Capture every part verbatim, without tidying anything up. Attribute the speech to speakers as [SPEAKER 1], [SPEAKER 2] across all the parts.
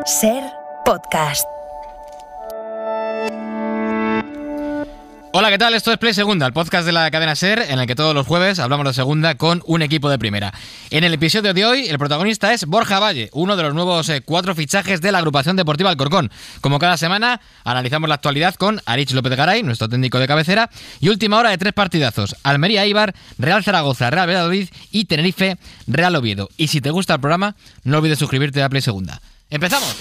[SPEAKER 1] Ser Podcast.
[SPEAKER 2] Hola, ¿qué tal? Esto es Play Segunda, el podcast de la cadena SER, en el que todos los jueves hablamos de segunda con un equipo de primera. En el episodio de hoy, el protagonista es Borja Valle, uno de los nuevos eh, cuatro fichajes de la agrupación deportiva Alcorcón. Como cada semana, analizamos la actualidad con Arich López Garay, nuestro técnico de cabecera, y última hora de tres partidazos: Almería Eibar, Real Zaragoza, Real Valladolid y Tenerife, Real Oviedo. Y si te gusta el programa, no olvides suscribirte a Play Segunda. ¡Empezamos!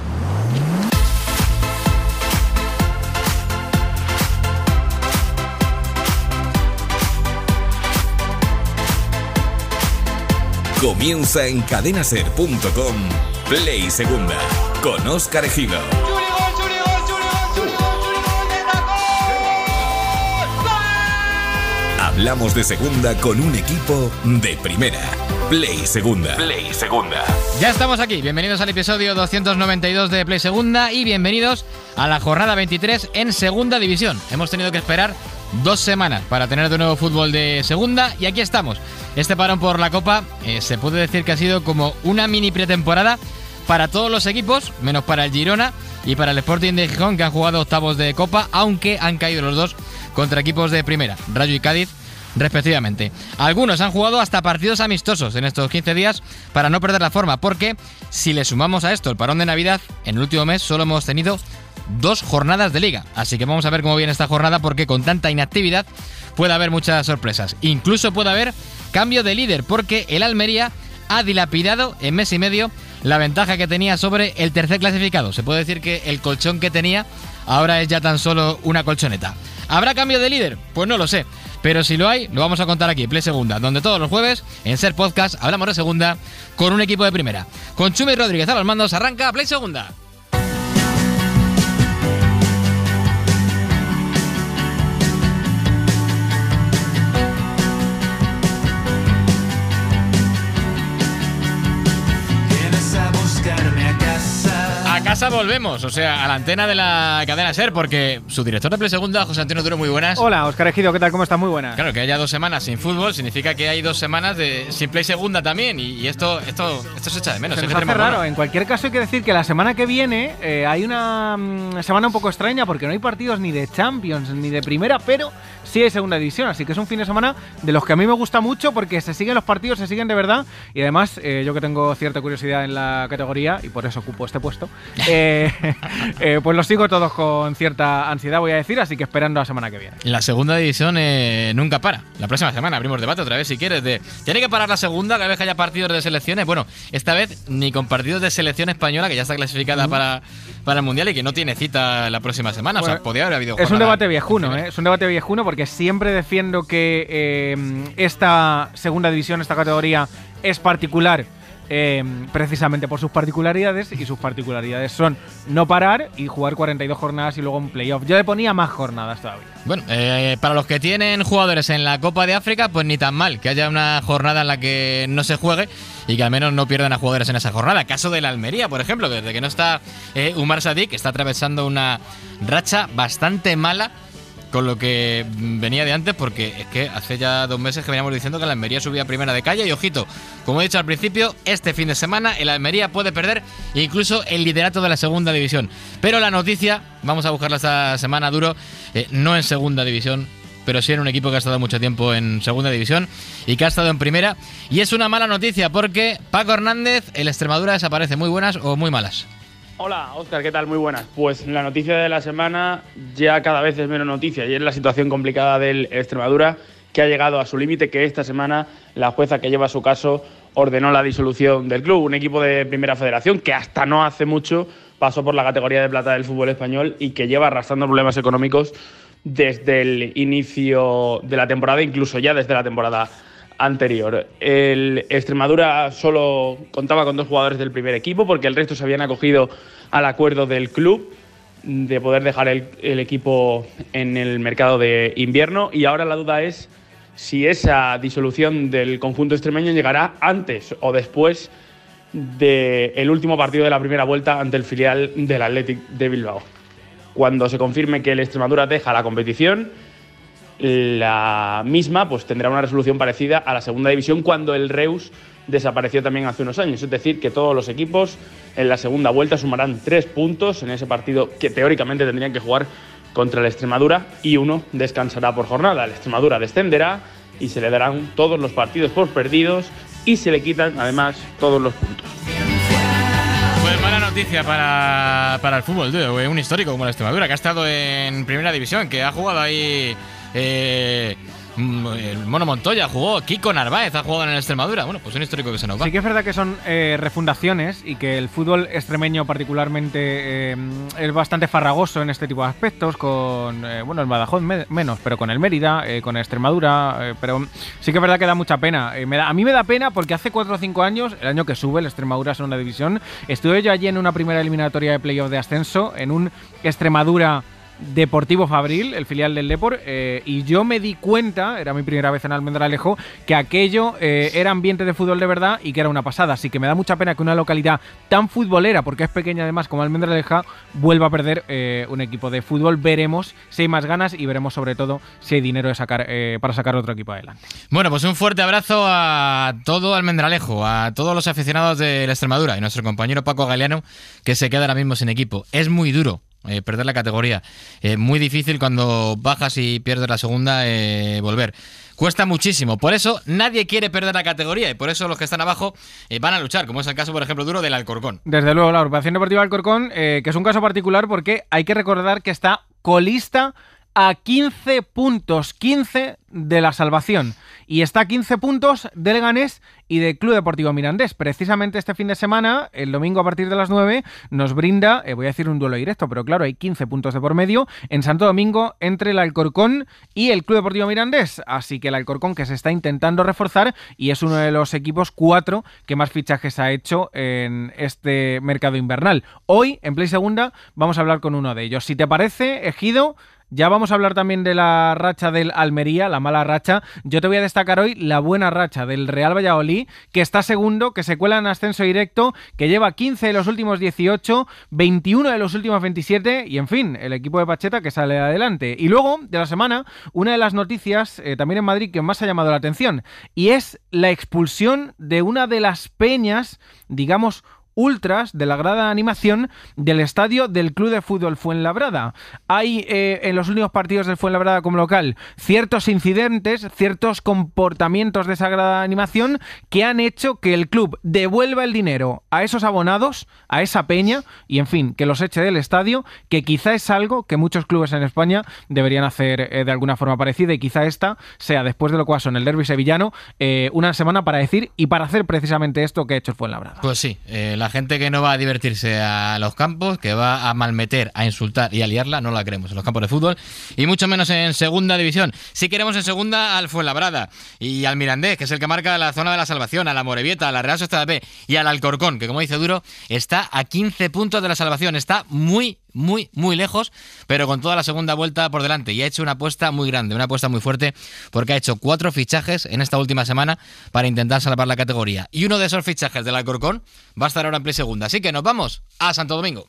[SPEAKER 3] Comienza en cadena ser punto com Play Segunda con Óscar Ejido. Hablamos de segunda con un equipo de primera. Play Segunda. Play Segunda.
[SPEAKER 2] Ya estamos aquí. Bienvenidos al episodio doscientos noventa y dos de Play Segunda y bienvenidos a la jornada veintitrés en Segunda División. Hemos tenido que esperar dos semanas para tener de nuevo fútbol de segunda y aquí estamos. Este parón por la Copa eh, se puede decir que ha sido como una mini pretemporada para todos los equipos, menos para el Girona y para el Sporting de Gijón, que han jugado octavos de Copa, aunque han caído los dos contra equipos de primera, Rayo y Cádiz, respectivamente. Algunos han jugado hasta partidos amistosos en estos quince días para no perder la forma, porque si le sumamos a esto el parón de Navidad, en el último mes solo hemos tenido dos jornadas de liga. Así que vamos a ver cómo viene esta jornada, porque con tanta inactividad puede haber muchas sorpresas. Incluso puede haber cambio de líder, porque el Almería ha dilapidado en mes y medio la ventaja que tenía sobre el tercer clasificado. Se puede decir que el colchón que tenía ahora es ya tan solo una colchoneta. ¿Habrá cambio de líder? Pues no lo sé. Pero si lo hay, lo vamos a contar aquí, Play Segunda, donde todos los jueves, en Ser Podcast, hablamos de segunda con un equipo de primera. Con Chumi Rodríguez a los mandos, arranca Play Segunda. A casa volvemos, o sea, a la antena de la cadena SER, porque su director de Play Segunda, José Antonio Duro, muy buenas.
[SPEAKER 4] Hola, Óscar Ejido, ¿qué tal? ¿Cómo estás? Muy buenas.
[SPEAKER 2] Claro, que haya dos semanas sin fútbol significa que hay dos semanas de sin Play Segunda también, y, y esto, esto, esto se echa de menos.
[SPEAKER 4] Se
[SPEAKER 2] es
[SPEAKER 4] nos
[SPEAKER 2] que
[SPEAKER 4] hace raro.
[SPEAKER 2] bueno.
[SPEAKER 4] En cualquier caso hay que decir que la semana que viene eh, hay una mm, semana un poco extraña, porque no hay partidos ni de Champions ni de Primera, pero sí hay Segunda División, así que es un fin de semana de los que a mí me gusta mucho, porque se siguen los partidos, se siguen de verdad, y además eh, yo que tengo cierta curiosidad en la categoría, y por eso ocupo este puesto, eh, eh, pues los sigo todos con cierta ansiedad, voy a decir, así que esperando la semana que viene.
[SPEAKER 2] La Segunda División eh, nunca para. La próxima semana abrimos debate otra vez, si quieres, de ¿tiene que parar la segunda cada vez que haya partidos de selecciones? Bueno, esta vez ni con partidos de selección española, que ya está clasificada mm. para, para el Mundial y que no tiene cita la próxima semana. Bueno, o sea, podría haber habido...
[SPEAKER 4] Es un debate viejuno, ¿eh? Es un debate viejuno, porque siempre defiendo que eh, esta Segunda División, esta categoría, es particular eh, precisamente por sus particularidades, y sus particularidades son no parar y jugar cuarenta y dos jornadas y luego un playoff. Yo le ponía más jornadas todavía.
[SPEAKER 2] Bueno, eh, para los que tienen jugadores en la Copa de África, pues ni tan mal que haya una jornada en la que no se juegue y que al menos no pierdan a jugadores en esa jornada. Caso de la Almería, por ejemplo, desde que no está eh, Umar Sadik, que está atravesando una racha bastante mala con lo que venía de antes, porque es que hace ya dos meses que veníamos diciendo que la Almería subía a primera de calle, y ojito, como he dicho al principio, este fin de semana el Almería puede perder incluso el liderato de la Segunda División. Pero la noticia, vamos a buscarla esta semana, Duro, eh, no en Segunda División, pero sí en un equipo que ha estado mucho tiempo en Segunda División y que ha estado en Primera, y es una mala noticia porque Paco Hernández, el Extremadura, desaparece. ¿Muy buenas o muy malas?
[SPEAKER 5] Hola, Óscar, ¿qué tal? Muy buenas. Pues la noticia de la semana ya cada vez es menos noticia, y es la situación complicada del Extremadura, que ha llegado a su límite, que esta semana la jueza que lleva su caso ordenó la disolución del club, un equipo de Primera Federación que hasta no hace mucho pasó por la categoría de plata del fútbol español y que lleva arrastrando problemas económicos desde el inicio de la temporada, incluso ya desde la temporada anterior. El Extremadura solo contaba con dos jugadores del primer equipo, porque el resto se habían acogido al acuerdo del club de poder dejar el, el equipo en el mercado de invierno, y ahora la duda es si esa disolución del conjunto extremeño llegará antes o después del último partido de la primera vuelta ante el filial del Athletic de Bilbao. Cuando se confirme que el Extremadura deja la competición, la misma pues tendrá una resolución parecida a la Segunda División, cuando el Reus desapareció también hace unos años. Es decir, que todos los equipos en la segunda vuelta sumarán tres puntos en ese partido que teóricamente tendrían que jugar contra el Extremadura, y uno descansará por jornada. El Extremadura descenderá y se le darán todos los partidos por perdidos y se le quitan además todos los puntos.
[SPEAKER 2] Pues mala noticia para, para el fútbol, tío. Un histórico como la Extremadura, que ha estado en primera división, que ha jugado ahí eh, el Mono Montoya, jugó Kiko Narváez, ha jugado en el Extremadura. Bueno, pues un histórico que se nos va.
[SPEAKER 4] Sí que es verdad que son eh, refundaciones y que el fútbol extremeño particularmente eh, es bastante farragoso en este tipo de aspectos, con, eh, bueno, el Badajoz me menos, pero con el Mérida, eh, con Extremadura, eh, pero sí que es verdad que da mucha pena. Eh, me da, a mí me da pena porque hace cuatro o cinco años, el año que sube el Extremadura a segunda división, estuve yo allí en una primera eliminatoria de playoff de ascenso, en un Extremadura Deportivo Fabril, el filial del Depor, eh, y yo me di cuenta, era mi primera vez en Almendralejo, que aquello eh, era ambiente de fútbol de verdad y que era una pasada. Así que me da mucha pena que una localidad tan futbolera, porque es pequeña además como Almendraleja, vuelva a perder eh, un equipo de fútbol. Veremos si hay más ganas y veremos sobre todo si hay dinero de sacar, eh, para sacar otro equipo adelante.
[SPEAKER 2] Bueno, pues un fuerte abrazo a todo Almendralejo, a todos los aficionados de la Extremadura y nuestro compañero Paco Galeano, que se queda ahora mismo sin equipo. Es muy duro Eh, perder la categoría, eh, muy difícil cuando bajas y pierdes la segunda, eh, volver. Cuesta muchísimo, por eso nadie quiere perder la categoría y por eso los que están abajo eh, van a luchar, como es el caso, por ejemplo, duro del Alcorcón.
[SPEAKER 4] Desde luego, la agrupación deportiva Alcorcón, eh, que es un caso particular porque hay que recordar que está colista a quince puntos, quince de la salvación, y está a quince puntos de Leganés y del Club Deportivo Mirandés. Precisamente este fin de semana, el domingo a partir de las nueve, nos brinda, eh, voy a decir un duelo directo, pero claro, hay quince puntos de por medio en Santo Domingo entre el Alcorcón y el Club Deportivo Mirandés, así que el Alcorcón, que se está intentando reforzar y es uno de los equipos cuatro que más fichajes ha hecho en este mercado invernal. Hoy, en Play Segunda, vamos a hablar con uno de ellos. Si te parece, Ejido, ya vamos a hablar también de la racha del Almería, la mala racha. Yo te voy a destacar hoy la buena racha del Real Valladolid, que está segundo, que se cuela en ascenso directo, que lleva quince de los últimos dieciocho, veintiuno de los últimos veintisiete y, en fin, el equipo de Pacheta que sale adelante. Y luego, de la semana, una de las noticias, eh, también en Madrid, que más ha llamado la atención, y es la expulsión de una de las peñas, digamos, ultras de la grada de animación del estadio del Club de Fútbol Fuenlabrada. Hay eh, en los últimos partidos del Fuenlabrada como local ciertos incidentes, ciertos comportamientos de esa grada de animación que han hecho que el club devuelva el dinero a esos abonados, a esa peña, y en fin, que los eche del estadio, que quizá es algo que muchos clubes en España deberían hacer eh, de alguna forma parecida, y quizá esta sea, después de lo que pasó en el derbi sevillano, eh, una semana para decir y para hacer precisamente esto que ha hecho el Fuenlabrada.
[SPEAKER 2] Pues sí, eh, la gente que no va a divertirse a los campos, que va a malmeter, a insultar y a liarla, no la queremos en los campos de fútbol, y mucho menos en segunda división. Sí queremos en segunda al Fuenlabrada y al Mirandés, que es el que marca la zona de la salvación, a la Morevieta, a la Real Sociedad B y al Alcorcón, que como dice Duro, está a quince puntos de la salvación, está muy, muy, muy lejos, pero con toda la segunda vuelta por delante, y ha hecho una apuesta muy grande, una apuesta muy fuerte, porque ha hecho cuatro fichajes en esta última semana para intentar salvar la categoría, y uno de esos fichajes del Alcorcón va a estar ahora en Play Segunda, así que nos vamos a Santo Domingo.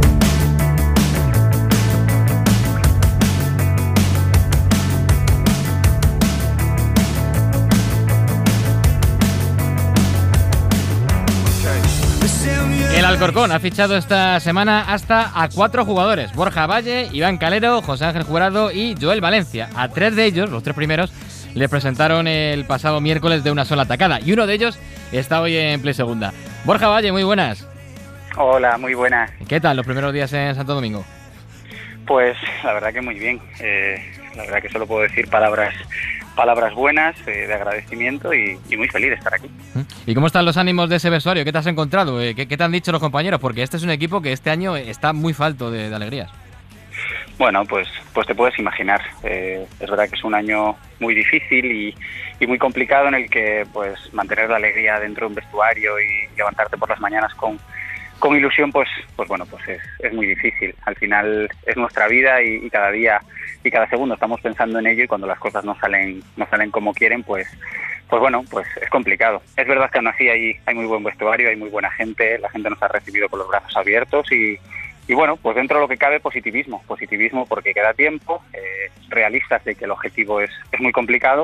[SPEAKER 2] El Alcorcón ha fichado esta semana hasta a cuatro jugadores: Borja Valle, Iván Calero, José Ángel Jurado y Joel Valencia. A tres de ellos, los tres primeros, les presentaron el pasado miércoles de una sola atacada, y uno de ellos está hoy en Play Segunda. Borja Valle, muy buenas.
[SPEAKER 6] Hola, muy buenas.
[SPEAKER 2] ¿Qué tal los primeros días en Santo Domingo?
[SPEAKER 6] Pues la verdad que muy bien. Eh, la verdad que solo puedo decir palabras palabras buenas, eh, de agradecimiento y, y muy feliz de estar aquí.
[SPEAKER 2] ¿Y cómo están los ánimos de ese vestuario? ¿Qué te has encontrado? ¿Qué, qué te han dicho los compañeros? Porque este es un equipo que este año está muy falto de, de alegrías.
[SPEAKER 6] Bueno, pues pues te puedes imaginar. Eh, es verdad que es un año muy difícil y, y muy complicado, en el que pues mantener la alegría dentro de un vestuario y levantarte por las mañanas con con ilusión, pues pues bueno, pues es, es muy difícil. Al final es nuestra vida y, y cada día y cada segundo estamos pensando en ello, y cuando las cosas no salen no salen como quieren, pues pues bueno, pues es complicado. Es verdad que aún así hay, hay muy buen vestuario, hay muy buena gente, la gente nos ha recibido con los brazos abiertos y, y bueno, pues dentro de lo que cabe, positivismo, positivismo porque queda tiempo, eh, realistas de que el objetivo es, es muy complicado,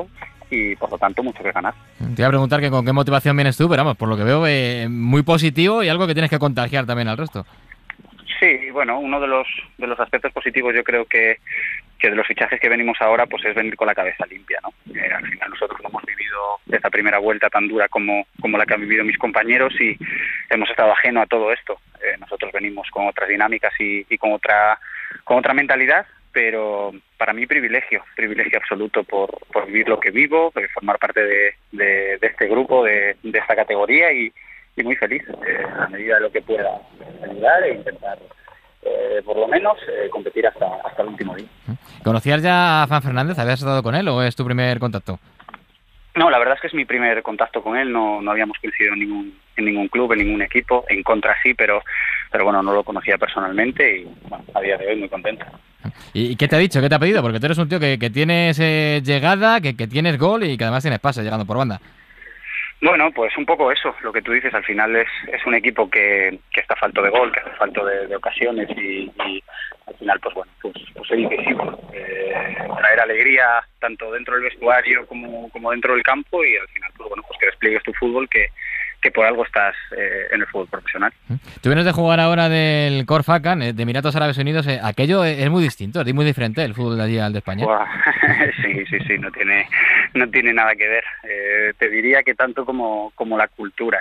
[SPEAKER 6] y por lo tanto mucho que ganar.
[SPEAKER 2] Te iba a preguntar que con qué motivación vienes tú, pero vamos, por lo que veo, eh, muy positivo y algo que tienes que contagiar también al resto.
[SPEAKER 6] Sí, bueno, uno de los de los aspectos positivos yo creo que, que de los fichajes que venimos ahora pues es venir con la cabeza limpia, ¿no? Eh, al final nosotros no hemos vivido esta primera vuelta tan dura como, como la que han vivido mis compañeros y hemos estado ajeno a todo esto. Eh, nosotros venimos con otras dinámicas y, y con otra con otra mentalidad, pero para mí privilegio, privilegio absoluto por, por vivir lo que vivo, por formar parte de, de, de este grupo, de, de esta categoría y y muy feliz, eh, a medida de lo que pueda ayudar e intentar, eh, por lo menos, eh, competir hasta, hasta el último día.
[SPEAKER 2] ¿Conocías ya a Fran Fernández? ¿Habías estado con él o es tu primer contacto?
[SPEAKER 6] No, la verdad es que es mi primer contacto con él, no, no habíamos coincidido en ningún, en ningún club, en ningún equipo, en contra sí, pero, pero bueno, no lo conocía personalmente y bueno, a día de hoy muy contento.
[SPEAKER 2] ¿Y qué te ha dicho? ¿Qué te ha pedido? Porque tú eres un tío que, que tienes eh, llegada, que, que tienes gol y que además tienes pase llegando por banda.
[SPEAKER 6] Bueno, pues un poco eso, lo que tú dices, al final es, es un equipo que, que está falto de gol, que está falto de, de ocasiones y, y al final, pues bueno, pues, pues es difícil eh, traer alegría tanto dentro del vestuario como, como dentro del campo y al final, pues bueno, pues que despliegues tu fútbol, que, que por algo estás eh, en el fútbol profesional.
[SPEAKER 2] Tú vienes de jugar ahora del Khor Fakkan, de Emiratos Árabes Unidos, eh, aquello es muy distinto, es muy diferente el fútbol de allí al de España.
[SPEAKER 6] Wow. sí, sí, sí, no tiene, no tiene nada que ver. Eh, te diría que tanto como, como la cultura.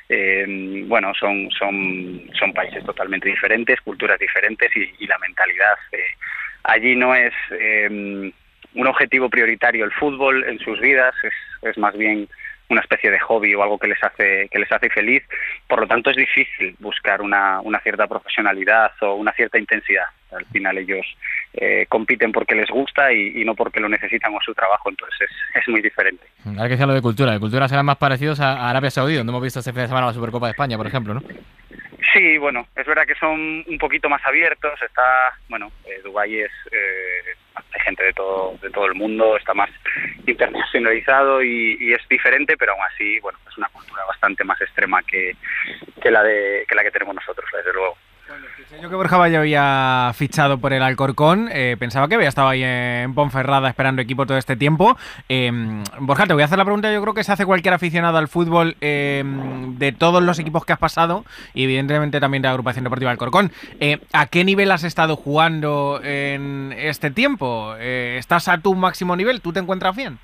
[SPEAKER 6] Eh, bueno, son, son, son países totalmente diferentes, culturas diferentes y, y la mentalidad. Eh, allí no es eh, un objetivo prioritario el fútbol en sus vidas, es, es más bien una especie de hobby o algo que les hace que les hace feliz, por lo tanto es difícil buscar una, una cierta profesionalidad o una cierta intensidad. Al final ellos eh, compiten porque les gusta y, y no porque lo necesitan o su trabajo, entonces es, es muy diferente.
[SPEAKER 2] Ahora que sea lo de cultura, de cultura serán más parecidos a Arabia Saudí, donde hemos visto este fin de semana la Supercopa de España, por ejemplo, ¿no?
[SPEAKER 6] Sí, bueno, es verdad que son un poquito más abiertos, está, bueno, eh, Dubái es, eh, hay gente de todo de todo el mundo, está más internacionalizado y, y es diferente, pero aún así, bueno, es una cultura bastante más extrema que, que la de que la que tenemos nosotros, desde luego.
[SPEAKER 4] Yo que Borja Valle había fichado por el Alcorcón, eh, pensaba que había estado ahí en Ponferrada esperando equipo todo este tiempo. Eh, Borja, te voy a hacer la pregunta, yo creo que se hace cualquier aficionado al fútbol eh, de todos los equipos que has pasado y evidentemente también de la Agrupación Deportiva Alcorcón. Eh, ¿A qué nivel has estado jugando en este tiempo? Eh, ¿Estás a tu máximo nivel? ¿Tú te encuentras bien?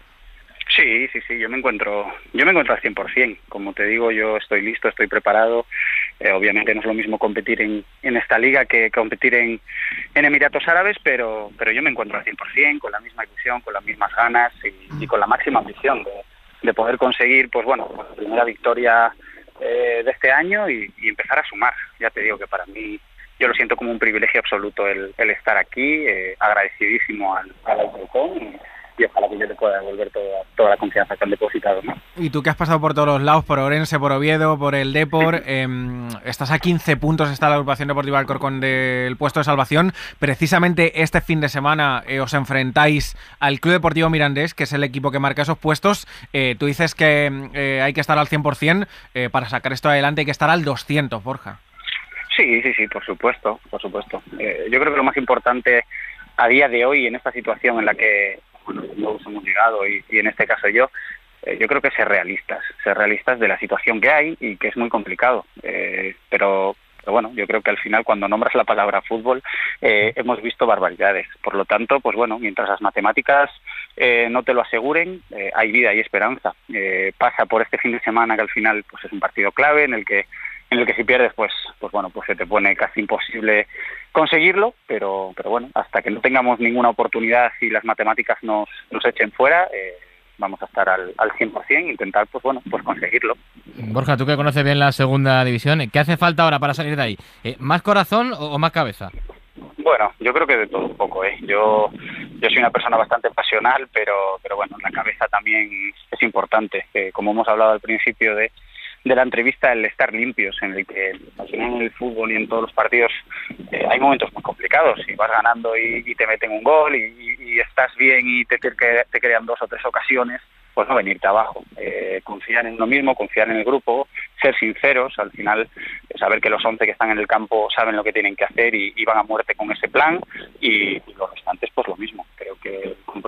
[SPEAKER 6] Sí, sí, sí, yo me encuentro yo me encuentro al cien por ciento. Como te digo, yo estoy listo, estoy preparado. Eh, obviamente no es lo mismo competir en, en esta liga que competir en, en Emiratos Árabes, pero pero yo me encuentro al cien por ciento, con la misma ilusión, con las mismas ganas y, y con la máxima ambición de, de poder conseguir, pues bueno, la primera victoria eh, de este año y, y empezar a sumar. Ya te digo que para mí, yo lo siento como un privilegio absoluto el, el estar aquí, eh, agradecidísimo al, al Alcorcón y, y ojalá que yo te pueda devolver toda, toda la confianza que han depositado, ¿no?
[SPEAKER 4] Y tú que has pasado por todos los lados, por Orense, por Oviedo, por el Depor, eh, estás a quince puntos, está la Agrupación Deportiva Alcorcón del puesto de salvación. Precisamente este fin de semana eh, os enfrentáis al Club Deportivo Mirandés, que es el equipo que marca esos puestos. Eh, tú dices que eh, hay que estar al cien por ciento, eh, para sacar esto adelante hay que estar al doscientos, Borja.
[SPEAKER 6] Sí, sí, sí, por supuesto, por supuesto. Eh, yo creo que lo más importante a día de hoy, en esta situación en la que bueno, todos hemos llegado y, y en este caso yo, eh, yo creo que ser realistas, ser realistas de la situación que hay y que es muy complicado. Eh, pero, pero bueno, yo creo que al final cuando nombras la palabra fútbol eh, hemos visto barbaridades. Por lo tanto, pues bueno, mientras las matemáticas eh, no te lo aseguren, eh, hay vida y esperanza. Eh, pasa por este fin de semana que al final pues es un partido clave en el que en el que si pierdes pues pues bueno pues se te pone casi imposible conseguirlo, pero pero bueno, hasta que no tengamos ninguna oportunidad y las matemáticas nos nos echen fuera, eh, vamos a estar al, al cien por ciento e intentar pues bueno pues conseguirlo.
[SPEAKER 2] Borja, tú que conoces bien la segunda división, ¿qué hace falta ahora para salir de ahí? Eh, ¿Más corazón o, o más cabeza?
[SPEAKER 6] Bueno, yo creo que de todo un poco, ¿eh? Yo yo soy una persona bastante pasional, pero pero bueno, la cabeza también es importante. Eh, como hemos hablado al principio de de la entrevista, el estar limpios, en el que al final en el fútbol y en todos los partidos eh, hay momentos muy complicados, y vas ganando y, y te meten un gol y, y, y estás bien y te, te, te crean dos o tres ocasiones, pues no venirte abajo, eh, confiar en uno mismo, confiar en el grupo, ser sinceros, al final saber que los once que están en el campo saben lo que tienen que hacer y, y van a muerte con ese plan, y, y los restantes pues lo mismo. Creo que el compromiso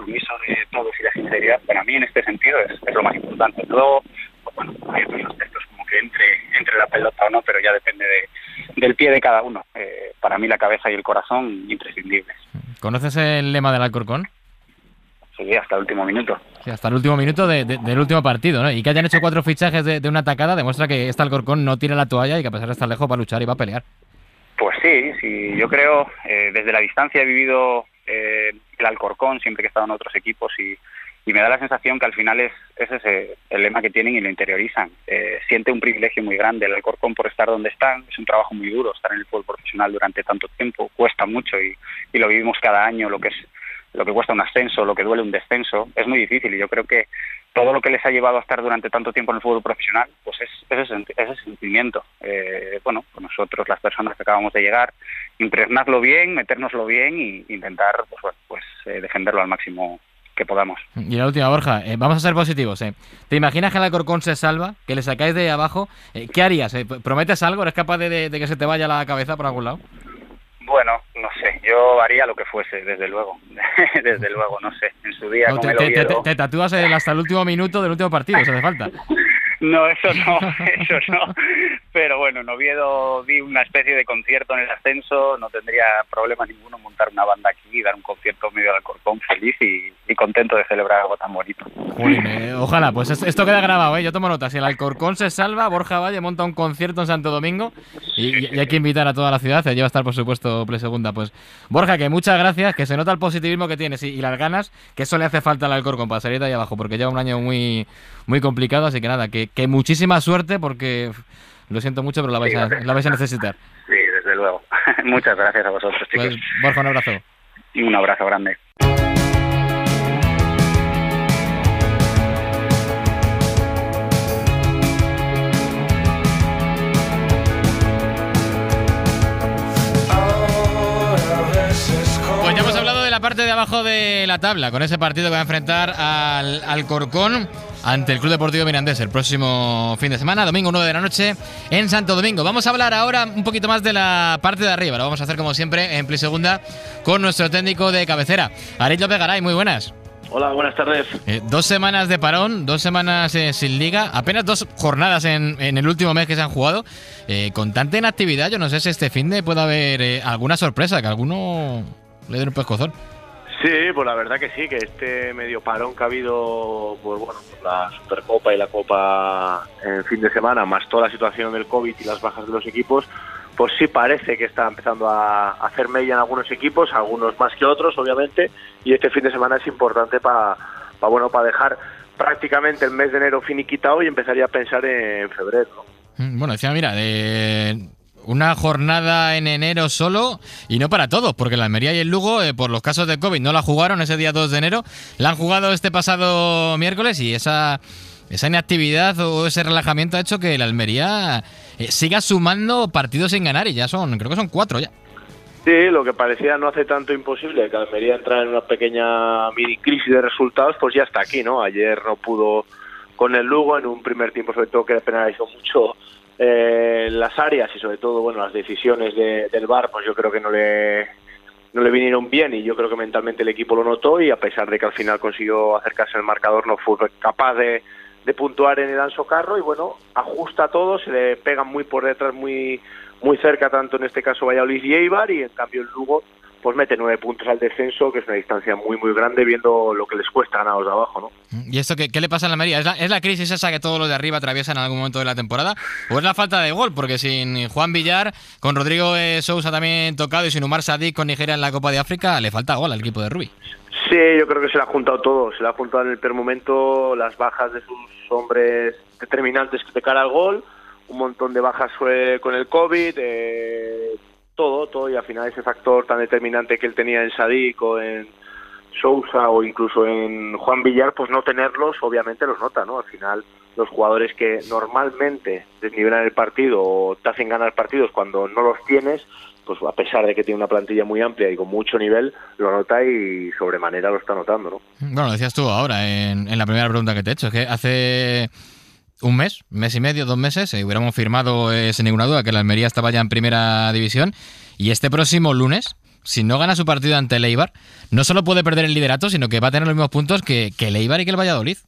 [SPEAKER 6] compromiso de todos y la sinceridad, para mí en este sentido es, es lo más importante. Luego, pues bueno, hay otros aspectos como que entre, entre la pelota o no, pero ya depende de, del pie de cada uno. Eh, para mí la cabeza y el corazón, imprescindibles.
[SPEAKER 2] ¿Conoces el lema del Alcorcón?
[SPEAKER 6] Sí, hasta el último minuto.
[SPEAKER 2] Sí, hasta el último minuto de, de, del último partido, ¿no? Y que hayan hecho cuatro fichajes de, de una atacada demuestra que este Alcorcón no tira la toalla y que a pesar de estar lejos va a luchar y va a pelear.
[SPEAKER 6] Pues sí, sí, yo creo, eh, desde la distancia he vivido eh, el Alcorcón siempre que he estado en otros equipos y, y me da la sensación que al final es, es ese el lema que tienen y lo interiorizan. Eh, siente un privilegio muy grande el Alcorcón por estar donde están, es un trabajo muy duro estar en el fútbol profesional durante tanto tiempo, cuesta mucho y, y lo vivimos cada año, lo que es lo que cuesta un ascenso, lo que duele un descenso, es muy difícil y yo creo que todo lo que les ha llevado a estar durante tanto tiempo en el fútbol profesional, pues es ese, ese sentimiento. Eh, bueno, pues nosotros, las personas que acabamos de llegar, impregnarlo bien, metérnoslo bien e intentar pues, bueno, pues eh, defenderlo al máximo que podamos.
[SPEAKER 2] Y la última, Borja, eh, vamos a ser positivos. Eh. ¿Te imaginas que el Alcorcón se salva, que le sacáis de abajo? Eh, ¿Qué harías? Eh? ¿Prometes algo? ¿Eres capaz de, de, de que se te vaya la cabeza por algún lado?
[SPEAKER 6] Bueno, no sé, yo haría lo que fuese, desde luego, desde luego, no sé, en su día
[SPEAKER 2] no,
[SPEAKER 6] con
[SPEAKER 2] te,
[SPEAKER 6] el
[SPEAKER 2] te,
[SPEAKER 6] Oviedo...
[SPEAKER 2] te, te tatúas el, hasta el último minuto del último partido, si hace falta.
[SPEAKER 6] No, eso no, eso no, pero bueno, en Oviedo di una especie de concierto en el ascenso, no tendría problema ninguno montar una banda aquí y dar un concierto medio del Alcorcón feliz y, y contento de celebrar algo tan bonito.
[SPEAKER 2] Jolín, eh, ojalá, pues esto queda grabado, ¿eh? Yo tomo nota, si el Alcorcón se salva, Borja Valle monta un concierto en Santo Domingo y, y hay que invitar a toda la ciudad, allí va a estar por supuesto Play Segunda. Pues Borja, que muchas gracias, que se nota el positivismo que tienes y, y las ganas, que eso le hace falta al Alcorcón para salir de ahí abajo, porque lleva un año muy, muy complicado, así que nada, que, que muchísima suerte porque lo siento mucho, pero la vais, a, la vais a necesitar.
[SPEAKER 6] Sí, desde luego. Muchas gracias a vosotros, chicos.
[SPEAKER 2] Pues, Borja, un abrazo.
[SPEAKER 6] Y un abrazo grande.
[SPEAKER 2] Pues ya hemos hablado de la parte de abajo de la tabla, con ese partido que va a enfrentar al Alcorcón ante el Club Deportivo Mirandés el próximo fin de semana, domingo nueve de la noche en Santo Domingo. Vamos a hablar ahora un poquito más de la parte de arriba. Lo vamos a hacer como siempre en Play Segunda con nuestro técnico de cabecera, Aritz López Garay. Muy buenas.
[SPEAKER 7] Hola, buenas tardes.
[SPEAKER 2] Eh, dos semanas de parón, dos semanas eh, sin liga, apenas dos jornadas en, en el último mes que se han jugado. Eh, con tanta inactividad, yo no sé si este fin de puede haber eh, alguna sorpresa, que alguno le den un pescozón.
[SPEAKER 7] Sí, pues la verdad que sí, que este medio parón que ha habido, pues bueno, la Supercopa y la Copa en fin de semana, más toda la situación del COVID y las bajas de los equipos, pues sí parece que está empezando a hacer mella en algunos equipos, algunos más que otros, obviamente, y este fin de semana es importante para, pa, bueno, para dejar prácticamente el mes de enero finiquitado y empezaría a pensar en febrero, ¿no?
[SPEAKER 2] Bueno, decía, mira, de una jornada en enero solo y no para todos, porque la Almería y el Lugo, eh, por los casos de COVID, no la jugaron ese día dos de enero, la han jugado este pasado miércoles y esa, esa inactividad o ese relajamiento ha hecho que la Almería eh, siga sumando partidos sin ganar y ya son, creo que son cuatro ya.
[SPEAKER 7] Sí, lo que parecía no hace tanto imposible, que Almería entrara en una pequeña mini crisis de resultados, pues ya está aquí, ¿no? Ayer no pudo con el Lugo en un primer tiempo, sobre todo que le penalizó mucho Eh, las áreas y sobre todo bueno las decisiones de, del V A R, pues yo creo que no le no le vinieron bien y yo creo que mentalmente el equipo lo notó y a pesar de que al final consiguió acercarse al marcador no fue capaz de, de puntuar en el Anso Carro y bueno, ajusta todo, se le pegan muy por detrás, muy muy cerca, tanto en este caso Valladolid y Eibar, y en cambio el Lugo pues mete nueve puntos al descenso, que es una distancia muy muy grande viendo lo que les cuesta ganar a los de abajo, ¿no?
[SPEAKER 2] ¿Y esto qué, qué le pasa a la Almería? ¿Es la, ¿Es la crisis esa que todos los de arriba atraviesan en algún momento de la temporada? ¿O es la falta de gol? Porque sin Juan Villar, con Rodrigo eh, Sousa también tocado y sin Umar Sadik con Nigeria en la Copa de África, le falta gol al equipo de Rubí.
[SPEAKER 7] Sí, yo creo que se le ha juntado todo, se le ha juntado en el peor momento las bajas de sus hombres determinantes de cara al gol, un montón de bajas fue con el COVID, eh, todo, todo, y al final ese factor tan determinante que él tenía en Sadik o en Sousa o incluso en Juan Villar, pues no tenerlos obviamente los nota, ¿no? Al final los jugadores que normalmente desnivelan el partido o te hacen ganar partidos cuando no los tienes, pues a pesar de que tiene una plantilla muy amplia y con mucho nivel, lo nota y sobremanera lo está notando, ¿no?
[SPEAKER 2] Bueno, lo decías tú ahora en, en la primera pregunta que te he hecho, es que hace un mes, mes y medio, dos meses, eh, hubiéramos firmado eh, sin ninguna duda que la Almería estaba ya en primera división y este próximo lunes si no gana su partido ante el Eibar, no solo puede perder el liderato, sino que va a tener los mismos puntos que, que el Eibar y que el Valladolid.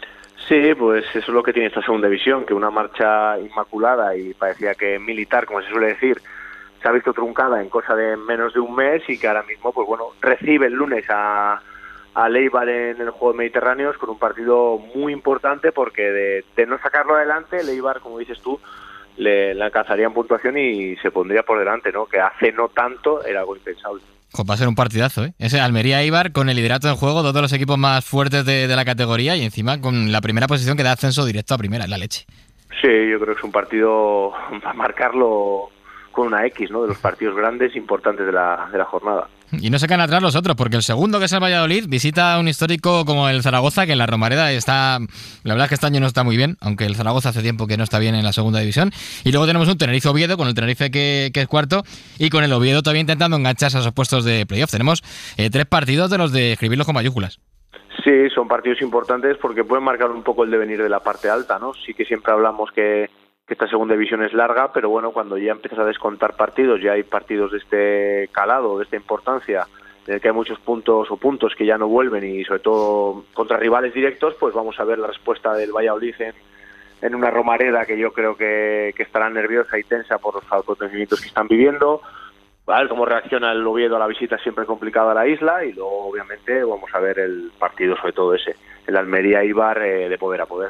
[SPEAKER 7] Sí, pues eso es lo que tiene esta segunda división, que una marcha inmaculada y parecía que militar, como se suele decir, se ha visto truncada en cosa de menos de un mes y que ahora mismo, pues bueno, recibe el lunes a, a Eibar en el Juegos Mediterráneos con un partido muy importante porque de, de no sacarlo adelante, el Eibar, como dices tú, le, le alcanzaría en puntuación y se pondría por delante, ¿no? Que hace no tanto era algo impensable.
[SPEAKER 2] Jo, va a ser un partidazo, ¿eh? Ese Almería-Eibar con el liderato en juego, dos de los equipos más fuertes de, de la categoría y encima con la primera posición que da ascenso directo a primera, es la leche.
[SPEAKER 7] Sí, yo creo que es un partido para marcarlo con una X, ¿no? De los partidos grandes importantes de la, de la jornada.
[SPEAKER 2] Y no se quedan atrás los otros, porque el segundo, que es el Valladolid, visita un histórico como el Zaragoza, que en la Romareda está... La verdad es que este año no está muy bien, aunque el Zaragoza hace tiempo que no está bien en la segunda división. Y luego tenemos un Tenerife-Oviedo, con el Tenerife que, que es cuarto, y con el Oviedo todavía intentando engancharse a esos puestos de playoff. Tenemos eh, tres partidos de los de escribirlos con mayúsculas.
[SPEAKER 7] Sí, son partidos importantes porque pueden marcar un poco el devenir de la parte alta, ¿no? Sí que siempre hablamos que... que esta segunda división es larga, pero bueno, cuando ya empiezas a descontar partidos, ya hay partidos de este calado, de esta importancia, en el que hay muchos puntos o puntos que ya no vuelven y sobre todo contra rivales directos, pues vamos a ver la respuesta del Valladolid en, en una Romareda que yo creo que, que estará nerviosa y tensa por los acontecimientos que están viviendo, a ver cómo reacciona el Oviedo a la visita siempre complicada a la isla y luego obviamente vamos a ver el partido sobre todo ese, el Almería-Eibar eh, de poder a poder.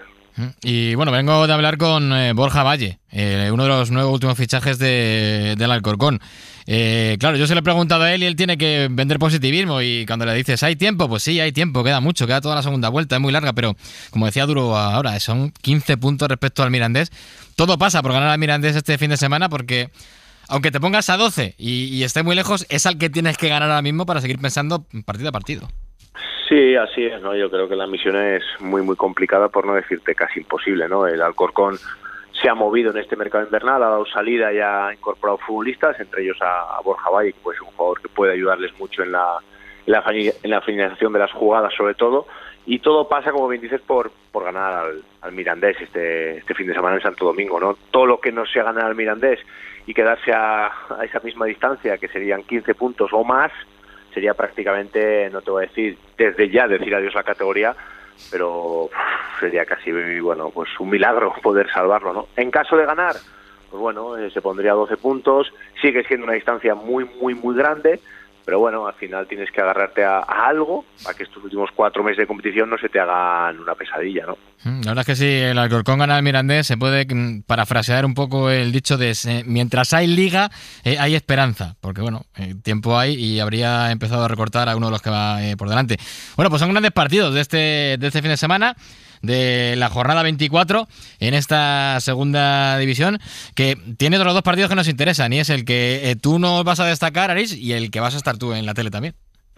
[SPEAKER 2] Y bueno, vengo de hablar con eh, Borja Valle, eh, uno de los nuevos últimos fichajes de, del Alcorcón. Eh, claro, yo se lo he preguntado a él y él tiene que vender positivismo y cuando le dices, ¿hay tiempo? Pues sí, hay tiempo, queda mucho, queda toda la segunda vuelta, es muy larga, pero como decía Duro ahora, son quince puntos respecto al Mirandés. Todo pasa por ganar al Mirandés este fin de semana porque aunque te pongas a doce y, y esté muy lejos, es al que tienes que ganar ahora mismo para seguir pensando partido a partido.
[SPEAKER 7] Sí, así es, ¿no? Yo creo que la misión es muy, muy complicada, por no decirte casi imposible, ¿no? El Alcorcón se ha movido en este mercado invernal, ha dado salida y ha incorporado futbolistas, entre ellos a, a Borja Valle, que pues es un jugador que puede ayudarles mucho en la, en la, en la finalización de las jugadas, sobre todo, y todo pasa, como bien dices, por, por ganar al, al Mirandés este, este fin de semana en Santo Domingo, ¿no? Todo lo que no sea ganar al Mirandés y quedarse a, a esa misma distancia, que serían quince puntos o más, sería prácticamente, no te voy a decir desde ya decir adiós a la categoría, pero sería casi, bueno, pues un milagro poder salvarlo, ¿no? En caso de ganar, pues bueno, eh, se pondría a doce puntos, sigue siendo una distancia muy, muy, muy grande, pero bueno, al final tienes que agarrarte a, a algo para que estos últimos cuatro meses de competición no se te hagan una pesadilla, ¿no?
[SPEAKER 2] La verdad es que si el Alcorcón gana al Mirandés, se puede parafrasear un poco el dicho de eh, mientras hay liga, eh, hay esperanza, porque bueno, eh, tiempo hay y habría empezado a recortar a uno de los que va eh, por delante. Bueno, pues son grandes partidos de este, de este fin de semana, de la jornada veinticuatro en esta segunda división, que tiene otros dos partidos que nos interesan y es el que eh, tú nos vas a destacar, Aris, y el que vas a estar tú en la tele también.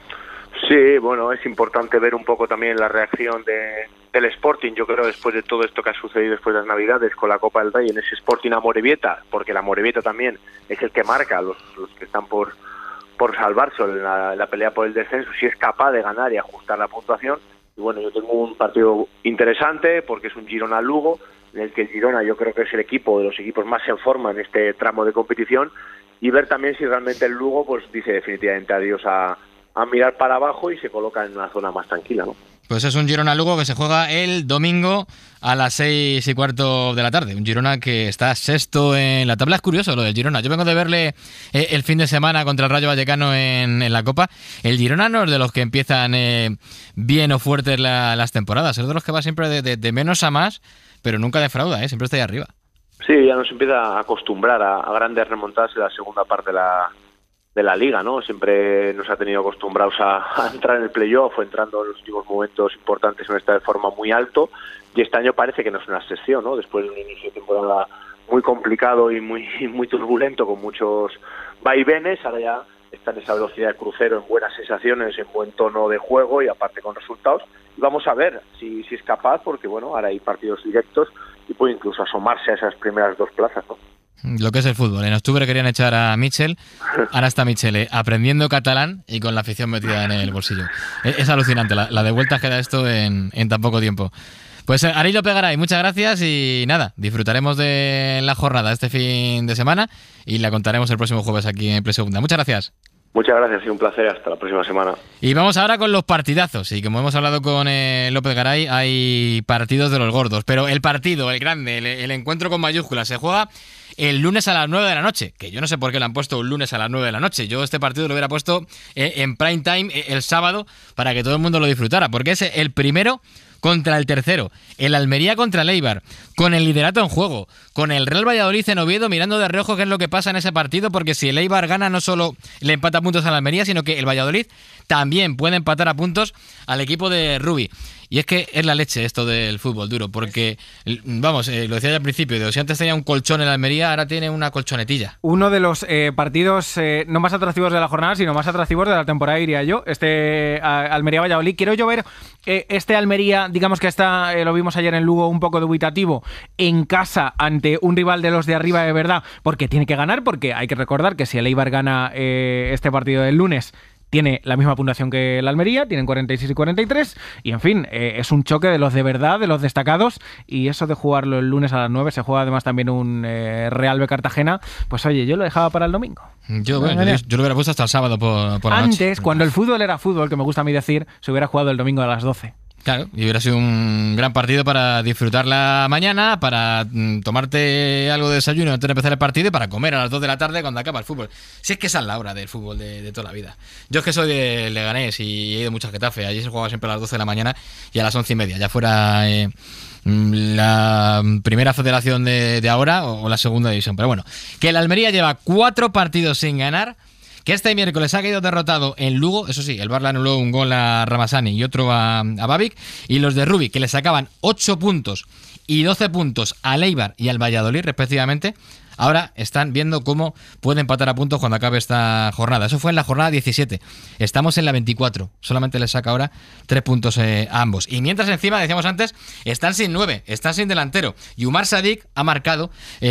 [SPEAKER 7] Sí, bueno, es importante ver un poco también la reacción de, del Sporting, yo creo, después de todo esto que ha sucedido después de las Navidades con la Copa del Rey en ese Sporting Amorebieta, porque la Amorebieta también es el que marca los, los que están por, por salvarse en la, en la pelea por el descenso, si es capaz de ganar y ajustar la puntuación. Y bueno, yo tengo un partido interesante porque es un Girona-Lugo, en el que el Girona yo creo que es el equipo de los equipos más en forma en este tramo de competición, y ver también si realmente el Lugo pues dice definitivamente adiós a, a mirar para abajo y se coloca en una zona más tranquila, ¿no? Pues
[SPEAKER 2] es un Girona-Lugo que se juega el domingo a las seis y cuarto de la tarde. Un Girona que está sexto en la tabla. Es curioso lo del Girona. Yo vengo de verle eh, el fin de semana contra el Rayo Vallecano en, en la Copa. El Girona no es de los que empiezan eh, bien o fuertes la, las temporadas. Es de los que va siempre de, de, de menos a más, pero nunca defrauda, ¿eh? Siempre está ahí arriba.
[SPEAKER 7] Sí, ya nos empieza a acostumbrar a, a grandes remontadas en la segunda parte de la... de la liga, ¿no? Siempre nos ha tenido acostumbrados a, a entrar en el playoff o entrando en los últimos momentos importantes en esta de forma muy alto, y este año parece que no es una excepción, ¿no? Después de un inicio de temporada muy complicado y muy muy turbulento, con muchos vaivenes, ahora ya está en esa velocidad de crucero, en buenas sensaciones, en buen tono de juego y aparte con resultados. Y vamos a ver si, si es capaz, porque bueno, ahora hay partidos directos y puede incluso asomarse a esas primeras dos plazas, ¿no?
[SPEAKER 2] Lo que es el fútbol. En octubre querían echar a Michel, ahora está Michel eh, aprendiendo catalán y con la afición metida en el bolsillo. Es, es alucinante la, la de vueltas que da esto en, en tan poco tiempo. Pues eh, Arillo Pegaray, muchas gracias y nada, disfrutaremos de la jornada este fin de semana y la contaremos el próximo jueves aquí en Play Segunda. Muchas gracias.
[SPEAKER 7] Muchas gracias, ha sido un placer. Hasta la próxima semana.
[SPEAKER 2] Y vamos ahora con los partidazos. Y como hemos hablado con eh, López Garay, hay partidos de los gordos. Pero el partido, el grande, el, el encuentro con mayúsculas, se juega el lunes a las nueve de la noche. Que yo no sé por qué lo han puesto un lunes a las nueve de la noche. Yo este partido lo hubiera puesto eh, en prime time eh, el sábado para que todo el mundo lo disfrutara. Porque es el primero contra el tercero, el Almería contra el Eibar, con el liderato en juego, con el Real Valladolid en Oviedo mirando de reojo qué es lo que pasa en ese partido, porque si el Eibar gana no solo le empata puntos al Almería, sino que el Valladolid también puede empatar a puntos al equipo de Rubi. Y es que es la leche esto del fútbol duro, porque, vamos, eh, lo decía ya al principio, de, si antes tenía un colchón en la Almería, ahora tiene una colchonetilla.
[SPEAKER 4] Uno de los eh, partidos eh, no más atractivos de la jornada, sino más atractivos de la temporada, diría yo, este Almería-Valladolid. Quiero yo ver eh, este Almería, digamos que está, eh, lo vimos ayer en Lugo, un poco dubitativo, en casa ante un rival de los de arriba de verdad, porque tiene que ganar, porque hay que recordar que si el Eibar gana eh, este partido del lunes, tiene la misma puntuación que el Almería, tienen cuarenta y seis y cuarenta y tres, y en fin, eh, es un choque de los de verdad, de los destacados, y eso de jugarlo el lunes a las nueve, se juega además también un eh, Real B Cartagena, pues oye, yo lo dejaba para el domingo.
[SPEAKER 2] Yo, bueno, yo, yo lo hubiera puesto hasta el sábado por, por la
[SPEAKER 4] Antes,
[SPEAKER 2] noche.
[SPEAKER 4] cuando el fútbol era fútbol, que me gusta a mí decir, se hubiera jugado el domingo a las doce.
[SPEAKER 2] Claro, y hubiera sido un gran partido para disfrutar la mañana, para mm, tomarte algo de desayuno antes de empezar el partido y para comer a las dos de la tarde cuando acaba el fútbol. Si es que esa es la hora del fútbol de, de toda la vida. Yo es que soy de Leganés y he ido mucho a Getafe. Allí se jugaba siempre a las doce de la mañana y a las once y media. Ya fuera eh, la primera federación de, de ahora o, o la segunda división. Pero bueno, que el Almería lleva cuatro partidos sin ganar, que este miércoles ha quedado derrotado en Lugo, eso sí, el Bar le anuló un gol a Ramazani y otro a, a Babic, y los de Rubi, que le sacaban ocho puntos y doce puntos al Eibar y al Valladolid, respectivamente, ahora están viendo cómo puede empatar a puntos cuando acabe esta jornada. Eso fue en la jornada diecisiete. Estamos en la veinticuatro. Solamente les saca ahora tres puntos eh, a ambos. Y mientras encima, decíamos antes, están sin nueve, están sin delantero. Y Umar Sadik ha marcado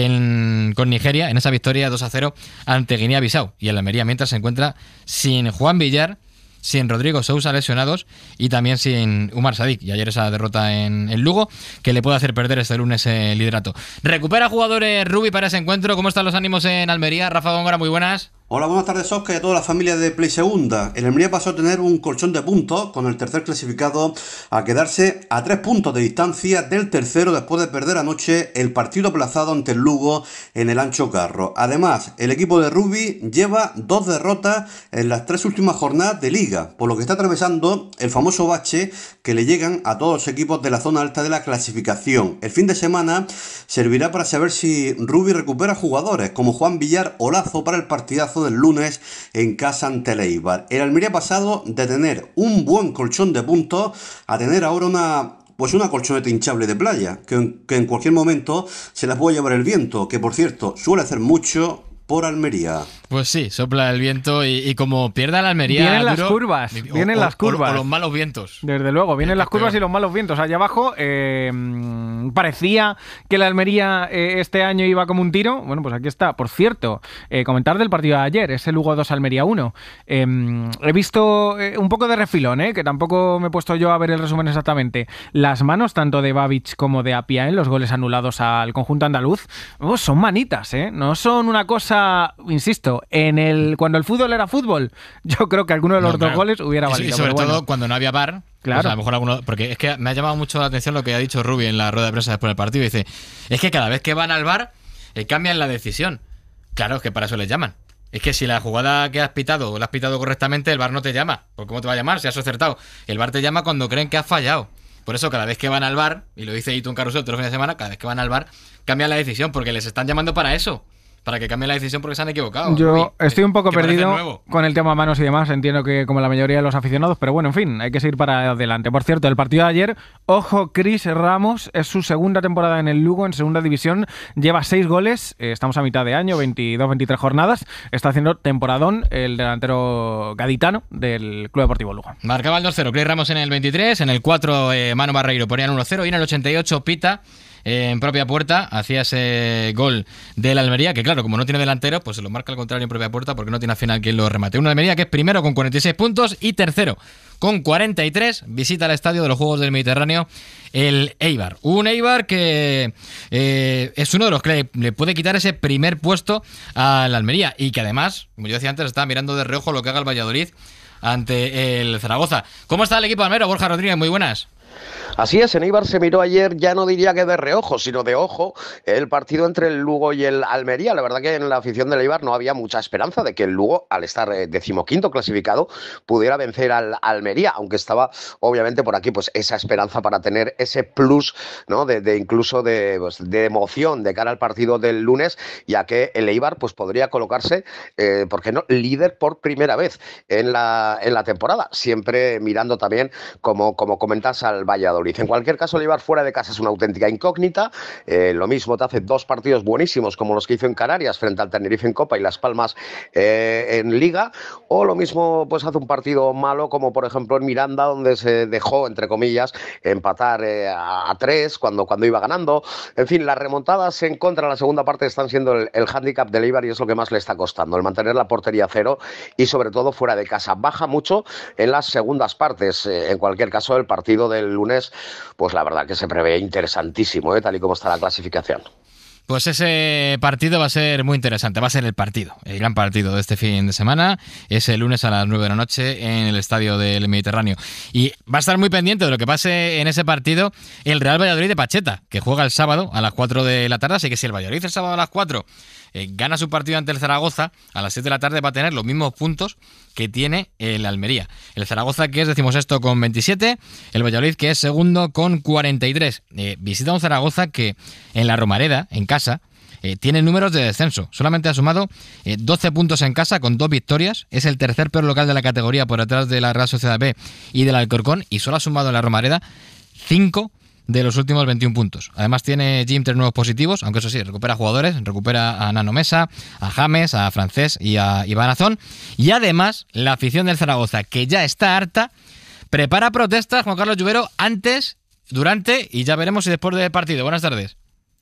[SPEAKER 2] en, con Nigeria en esa victoria dos a cero ante Guinea-Bissau. Y el Almería mientras se encuentra sin Juan Villar, sin Rodrigo Sousa lesionados y también sin Umar Sadik. Y ayer esa derrota en el Lugo que le puede hacer perder este lunes el liderato. Recupera jugadores Rubi para ese encuentro. ¿Cómo están los ánimos en Almería? Rafa Góngora, muy buenas.
[SPEAKER 8] Hola, buenas tardes, Oscar, y a toda la familia de Play Segunda. El Almería pasó a tener un colchón de puntos con el tercer clasificado a quedarse a tres puntos de distancia del tercero después de perder anoche el partido aplazado ante el Lugo en el Ancho Carro. Además, el equipo de Rubi lleva dos derrotas en las tres últimas jornadas de Liga, por lo que está atravesando el famoso bache que le llegan a todos los equipos de la zona alta de la clasificación. El fin de semana servirá para saber si Rubi recupera jugadores como Juan Villar o Lazo para el partidazo del lunes en casa ante el Eibar. El Almería ha pasado de tener un buen colchón de puntos a tener ahora una pues una colchoneta hinchable de playa, que en, que en cualquier momento se las puede llevar el viento, que por cierto suele hacer mucho por Almería.
[SPEAKER 2] Pues sí, sopla el viento y, y como pierda la Almería...
[SPEAKER 4] Vienen
[SPEAKER 2] duro,
[SPEAKER 4] las curvas,
[SPEAKER 2] o,
[SPEAKER 4] vienen
[SPEAKER 2] o,
[SPEAKER 4] las curvas.
[SPEAKER 2] O, o los malos vientos.
[SPEAKER 4] Desde luego, vienen las curvas y los malos vientos. Allá abajo eh, parecía que la Almería eh, este año iba como un tiro. Bueno, pues aquí está. Por cierto, eh, comentar del partido de ayer, ese Lugo dos Almería uno. Eh, he visto eh, un poco de refilón, eh, que tampoco me he puesto yo a ver el resumen exactamente. Las manos tanto de Babic como de Apia en los goles anulados al conjunto andaluz, oh, son manitas, ¿eh? No son una cosa, insisto, en el cuando el fútbol era fútbol, yo creo que alguno de los no, claro. dos goles hubiera valido.
[SPEAKER 2] Y sobre
[SPEAKER 4] pero
[SPEAKER 2] todo
[SPEAKER 4] bueno.
[SPEAKER 2] cuando no había V A R, claro. Pues a lo mejor alguno, porque es que me ha llamado mucho la atención lo que ha dicho Rubi en la rueda de prensa después del partido. Dice, es que cada vez que van al V A R eh, cambian la decisión. Claro, es que para eso les llaman. Es que si la jugada que has pitado la has pitado correctamente, el V A R no te llama. ¿Por cómo te va a llamar si has acertado? El V A R te llama cuando creen que has fallado. Por eso cada vez que van al V A R, y lo dice Itun Carusel todos los fines de semana, cada vez que van al V A R cambian la decisión porque les están llamando para eso. Para que cambien la decisión porque se han equivocado.
[SPEAKER 4] Yo
[SPEAKER 2] Uy,
[SPEAKER 4] estoy un poco perdido con el tema manos y demás. Entiendo que como la mayoría de los aficionados, pero bueno, en fin, hay que seguir para adelante. Por cierto, el partido de ayer, ojo, Chris Ramos, es su segunda temporada en el Lugo, en segunda división, lleva seis goles, eh, estamos a mitad de año, veintidós veintitrés jornadas, está haciendo temporadón el delantero gaditano del Club Deportivo Lugo.
[SPEAKER 2] Marcaba el dos cero, Chris Ramos en el veintitrés, en el cuatro eh, Manu Barreiro ponían uno cero y en el ochenta y ocho Pita en propia puerta, hacía ese gol del Almería, que claro, como no tiene delantero, pues se lo marca al contrario en propia puerta porque no tiene al final quien lo remate. Un Almería que es primero con cuarenta y seis puntos y tercero con cuarenta y tres, visita el estadio de los Juegos del Mediterráneo, el Eibar. Un Eibar que eh, es uno de los que le, le puede quitar ese primer puesto al Almería y que además, como yo decía antes, está mirando de reojo lo que haga el Valladolid ante el Zaragoza. ¿Cómo está el equipo almero? Borja Rodríguez, muy buenas.
[SPEAKER 9] Así es, en Eibar se miró ayer, ya no diría que de reojo, sino de ojo, el partido entre el Lugo y el Almería. La verdad que en la afición del Eibar no había mucha esperanza de que el Lugo, al estar eh, decimoquinto clasificado, pudiera vencer al Almería, aunque estaba obviamente por aquí pues esa esperanza para tener ese plus, ¿no? de, de incluso de, pues, de emoción de cara al partido del lunes, ya que el Eibar pues podría colocarse, eh, ¿por qué no?, líder por primera vez en la, en la temporada, siempre mirando también, como, como comentas, al Valladolid. En cualquier caso, el Eibar fuera de casa es una auténtica incógnita. Eh, lo mismo te hace dos partidos buenísimos como los que hizo en Canarias frente al Tenerife en Copa y Las Palmas eh, en Liga, o lo mismo pues hace un partido malo como por ejemplo en Miranda, donde se dejó, entre comillas, empatar eh, a, a tres cuando, cuando iba ganando. En fin, las remontadas en contra en la segunda parte están siendo el, el hándicap del Eibar y es lo que más le está costando, el mantener la portería cero y sobre todo fuera de casa. Baja mucho en las segundas partes. Eh, en cualquier caso, el partido del lunes, pues la verdad que se prevé interesantísimo, ¿eh? Tal y como está la clasificación.
[SPEAKER 2] Pues ese partido va a ser muy interesante, va a ser el partido, el gran partido de este fin de semana, es el lunes a las nueve de la noche en el Estadio del Mediterráneo. Y va a estar muy pendiente de lo que pase en ese partido el Real Valladolid de Pacheta, que juega el sábado a las cuatro de la tarde, así que si el Valladolid el sábado a las cuatro eh, gana su partido ante el Zaragoza, a las siete de la tarde va a tener los mismos puntos que tiene el Almería. El Zaragoza, que es decimosexto con veintisiete, el Valladolid, que es segundo con cuarenta y tres. Eh, visita un Zaragoza que en la Romareda, en casa, eh, tiene números de descenso. Solamente ha sumado eh, doce puntos en casa con dos victorias. Es el tercer peor local de la categoría por detrás de la Real Sociedad B y del Alcorcón, y solo ha sumado en la Romareda cinco de los últimos veintiún puntos. Además tiene Jim tres nuevos positivos, aunque eso sí, recupera jugadores, recupera a Nano Mesa, a James, a Francés y a Iván Azón. Y además, la afición del Zaragoza, que ya está harta, prepara protestas, Juan Carlos Lluvero, antes, durante y ya veremos si después del partido. Buenas tardes.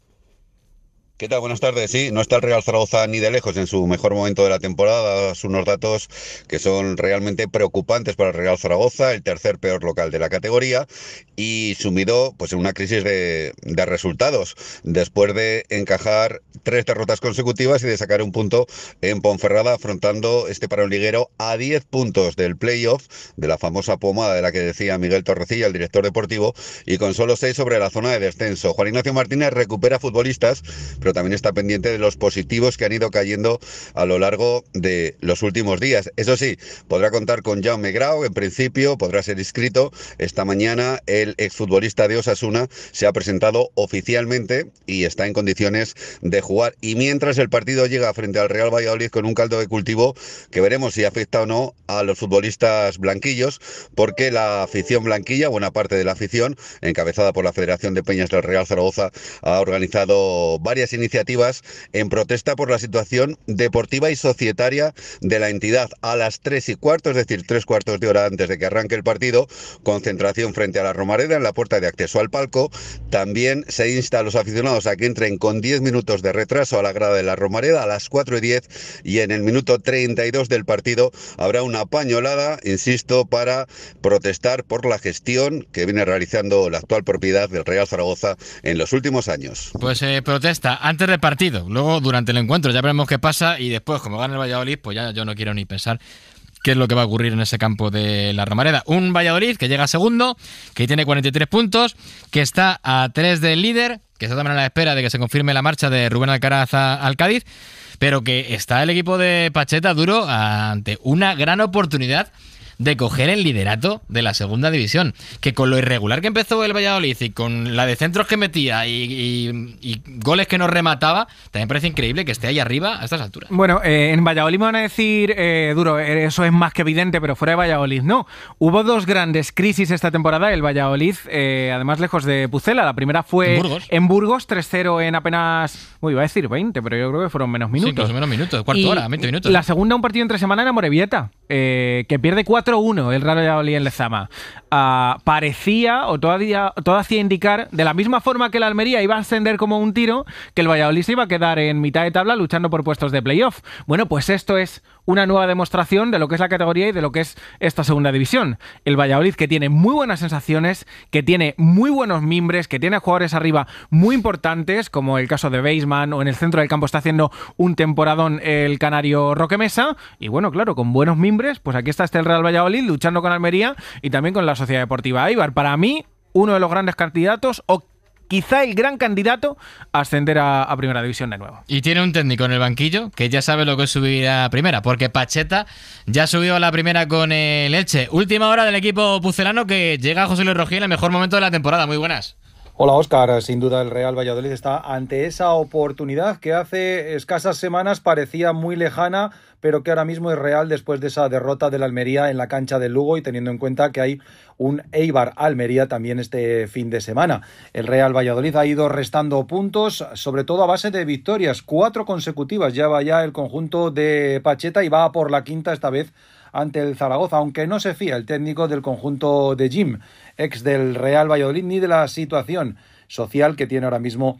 [SPEAKER 10] ¿Qué tal? Buenas tardes. Sí, no está el Real Zaragoza ni de lejos en su mejor momento de la temporada. Son unos datos que son realmente preocupantes para el Real Zaragoza, el tercer peor local de la categoría y sumido pues en una crisis de, de resultados después de encajar tres derrotas consecutivas y de sacar un punto en Ponferrada, afrontando este parón liguero a diez puntos del playoff, de la famosa pomada de la que decía Miguel Torrecilla, el director deportivo, y con solo seis sobre la zona de descenso. Juan Ignacio Martínez recupera futbolistas, pero también está pendiente de los positivos que han ido cayendo a lo largo de los últimos días. Eso sí, podrá contar con Jaume Grau, en principio podrá ser inscrito. Esta mañana el exfutbolista de Osasuna se ha presentado oficialmente y está en condiciones de jugar. Y mientras el partido llega frente al Real Valladolid con un caldo de cultivo que veremos si afecta o no a los futbolistas blanquillos, porque la afición blanquilla, buena parte de la afición, encabezada por la Federación de Peñas del Real Zaragoza, ha organizado varias iniciativas en protesta por la situación deportiva y societaria de la entidad. A las tres y cuarto, es decir, tres cuartos de hora antes de que arranque el partido, concentración frente a la Romareda en la puerta de acceso al palco. También se insta a los aficionados a que entren con diez minutos de retraso a la grada de la Romareda a las cuatro y diez, y en el minuto treinta y dos del partido habrá una pañolada, insisto, para protestar por la gestión que viene realizando la actual propiedad del Real Zaragoza en los últimos años.
[SPEAKER 2] Pues eh, protesta antes del partido, luego durante el encuentro ya veremos qué pasa, y después, como gana el Valladolid, pues ya yo no quiero ni pensar qué es lo que va a ocurrir en ese campo de la Romareda. Un Valladolid que llega segundo, que tiene cuarenta y tres puntos, que está a tres del líder, que está también a la espera de que se confirme la marcha de Rubén Alcaraz al Cádiz, pero que está el equipo de Pacheta duro ante una gran oportunidad de coger el liderato de la segunda división, que con lo irregular que empezó el Valladolid y con la de centros que metía y, y, y goles que no remataba, también parece increíble que esté ahí arriba a estas alturas.
[SPEAKER 4] Bueno, eh, en Valladolid me van a decir, eh, Duro, eso es más que evidente, pero fuera de Valladolid no. Hubo dos grandes crisis esta temporada, el Valladolid, eh, además lejos de Pucela. La primera fue en Burgos, en Burgos tres cero en apenas, uy, iba a decir veinte, pero yo creo que fueron menos minutos.
[SPEAKER 2] Sí, incluso menos minutos, cuarto
[SPEAKER 4] y
[SPEAKER 2] hora, veinte minutos.
[SPEAKER 4] La segunda, un partido entre semana en Amorebieta, eh, que pierde cuatro cuatro uno el Real Valladolid en Lezama. Uh, parecía, o todavía todo hacía indicar, de la misma forma que el Almería iba a ascender como un tiro, que el Valladolid se iba a quedar en mitad de tabla luchando por puestos de playoff. Bueno, pues esto es una nueva demostración de lo que es la categoría y de lo que es esta segunda división. El Valladolid, que tiene muy buenas sensaciones, que tiene muy buenos mimbres, que tiene jugadores arriba muy importantes, como el caso de Baseman, o en el centro del campo está haciendo un temporadón el canario Roque Mesa, y bueno, claro, con buenos mimbres, pues aquí está este Real Valladolid luchando con Almería y también con la Sociedad Deportiva Eibar. Para mí, uno de los grandes candidatos, o quizá el gran candidato a ascender a, a Primera División de nuevo.
[SPEAKER 2] Y tiene un técnico en el banquillo que ya sabe lo que es subir a Primera, porque Pacheta ya ha subido a la Primera con el Elche. Última hora del equipo pucelano, que llega a José Luis Rojí en el mejor momento de la temporada. Muy buenas.
[SPEAKER 11] Hola Óscar, sin duda el Real Valladolid está ante esa oportunidad que hace escasas semanas parecía muy lejana, pero que ahora mismo es real después de esa derrota del Almería en la cancha del Lugo, y teniendo en cuenta que hay un Eibar-Almería también este fin de semana. El Real Valladolid ha ido restando puntos, sobre todo a base de victorias, cuatro consecutivas lleva ya el conjunto de Pacheta y va por la quinta esta vez ante el Zaragoza, aunque no se fía el técnico del conjunto de Jim, ex del Real Valladolid, ni de la situación social que tiene ahora mismo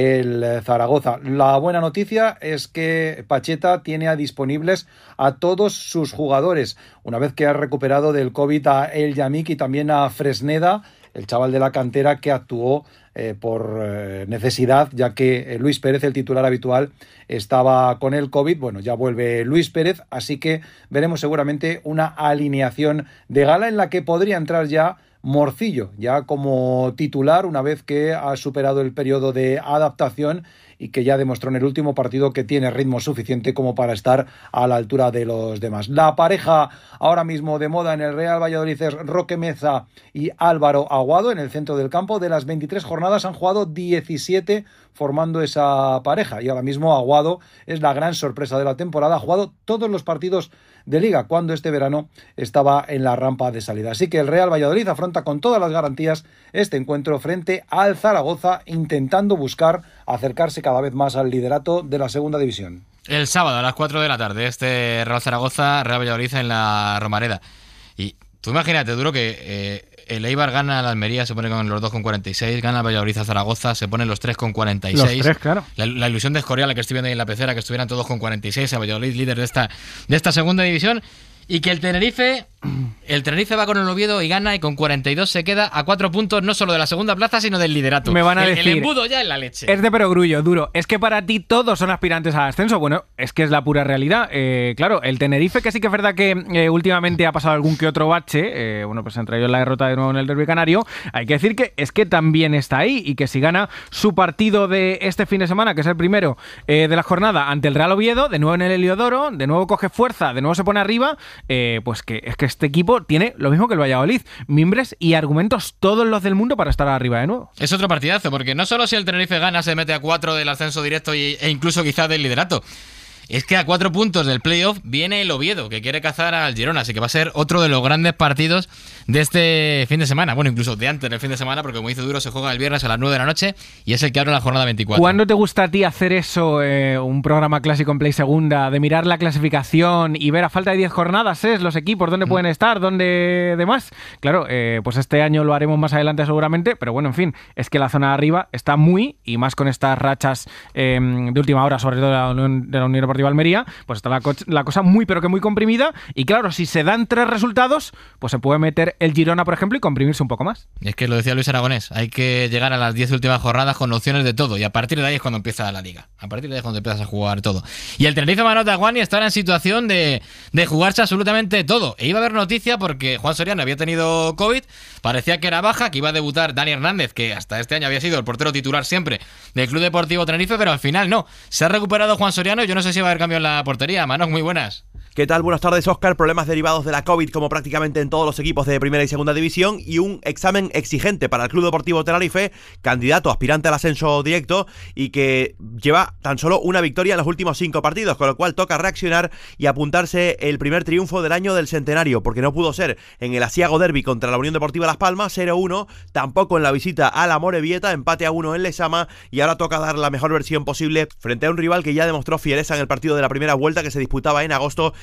[SPEAKER 11] el Zaragoza. La buena noticia es que Pacheta tiene a disponibles a todos sus jugadores, una vez que ha recuperado del COVID a El Yamik y también a Fresneda, el chaval de la cantera que actuó eh, por eh, necesidad, ya que eh, Luis Pérez, el titular habitual, estaba con el COVID. Bueno, ya vuelve Luis Pérez, así que veremos seguramente una alineación de gala en la que podría entrar ya Morcillo, ya como titular, una vez que ha superado el periodo de adaptación y que ya demostró en el último partido que tiene ritmo suficiente como para estar a la altura de los demás. La pareja ahora mismo de moda en el Real Valladolid es Roque Mesa y Álvaro Aguado en el centro del campo. De las veintitrés jornadas han jugado diecisiete formando esa pareja, y ahora mismo Aguado es la gran sorpresa de la temporada. Ha jugado todos los partidos de Liga cuando este verano estaba en la rampa de salida. Así que el Real Valladolid afronta con todas las garantías este encuentro frente al Zaragoza, intentando buscar acercarse cada vez más al liderato de la segunda división.
[SPEAKER 2] El sábado a las cuatro de la tarde, este Real Zaragoza, Real Valladolid en la Romareda. Y tú imagínate, Duro, que eh, el Eibar gana a la Almería, se pone con los dos con cuarenta y seis, gana el Valladolid a Zaragoza, se ponen los tres con cuarenta y seis.
[SPEAKER 4] Los tres, claro.
[SPEAKER 2] La, la ilusión de Escorial, la que estoy viendo ahí en la pecera, que estuvieran todos con cuarenta y seis, el Valladolid líder de esta, de esta segunda división. Y que el Tenerife, el Tenerife va con el Oviedo y gana, y con cuarenta y dos se queda a cuatro puntos no solo de la segunda plaza, sino del liderato.
[SPEAKER 4] Me van a
[SPEAKER 2] el,
[SPEAKER 4] decir,
[SPEAKER 2] el embudo ya en la leche.
[SPEAKER 4] Es de perogrullo, Duro. Es que para ti todos son aspirantes al ascenso. Bueno, es que es la pura realidad. Eh, claro, el Tenerife, que sí que es verdad que eh, últimamente ha pasado algún que otro bache, eh, bueno, pues entre ellos la derrota de nuevo en el derbi canario, hay que decir que es que también está ahí, y que si gana su partido de este fin de semana, que es el primero eh, de la jornada, ante el Real Oviedo, de nuevo en el Heliodoro, de nuevo coge fuerza, de nuevo se pone arriba, eh, pues que es que este equipo tiene lo mismo que el Valladolid, mimbres y argumentos todos los del mundo para estar arriba de nuevo.
[SPEAKER 2] Es otro partidazo, porque no solo si el Tenerife gana se mete a cuatro del ascenso directo y, e incluso quizás del liderato. Es que a cuatro puntos del playoff viene el Oviedo, que quiere cazar al Girona, así que va a ser otro de los grandes partidos de este fin de semana. Bueno, incluso de antes del fin de semana, porque como dice Duro, se juega el viernes a las nueve de la noche y es el que abre la jornada veinticuatro.
[SPEAKER 4] ¿Cuándo te gusta a ti hacer eso, eh, un programa clásico en Play Segunda, de mirar la clasificación y ver a falta de diez jornadas, ¿eh? los equipos, dónde mm. pueden estar, dónde demás? Claro, eh, pues este año lo haremos más adelante seguramente, pero bueno, en fin, es que la zona de arriba está muy, y más con estas rachas eh, de última hora, sobre todo de la Unión, de la Unión Deportiva Almería, pues está la, co- la cosa muy pero que muy comprimida, y claro, si se dan tres resultados, pues se puede meter el Girona, por ejemplo, y comprimirse un poco más.
[SPEAKER 2] Es que lo decía Luis Aragonés, hay que llegar a las diez últimas jornadas con opciones de todo, y a partir de ahí es cuando empieza la liga, a partir de ahí es cuando empiezas a jugar todo. Y el Tenerife Manota Juan y estará en situación de, de jugarse absolutamente todo, e iba a haber noticia porque Juan Soriano había tenido COVID, parecía que era baja, que iba a debutar Dani Hernández, que hasta este año había sido el portero titular siempre del Club Deportivo Tenerife, pero al final no, se ha recuperado Juan Soriano, y yo no sé si va a haber cambio en la portería. Manos, muy buenas.
[SPEAKER 12] ¿Qué tal? Buenas tardes, Óscar. Problemas derivados de la COVID, como prácticamente en todos los equipos de primera y segunda división, y un examen exigente para el Club Deportivo Tenerife, candidato aspirante al ascenso directo y que lleva tan solo una victoria en los últimos cinco partidos, con lo cual toca reaccionar y apuntarse el primer triunfo del año del centenario, porque no pudo ser en el Asiago Derby contra la Unión Deportiva Las Palmas, cero uno, tampoco en la visita a la Morevieta, empate a uno en Lezama, y ahora toca dar la mejor versión posible frente a un rival que ya demostró fiereza en el partido de la primera vuelta que se disputaba en agosto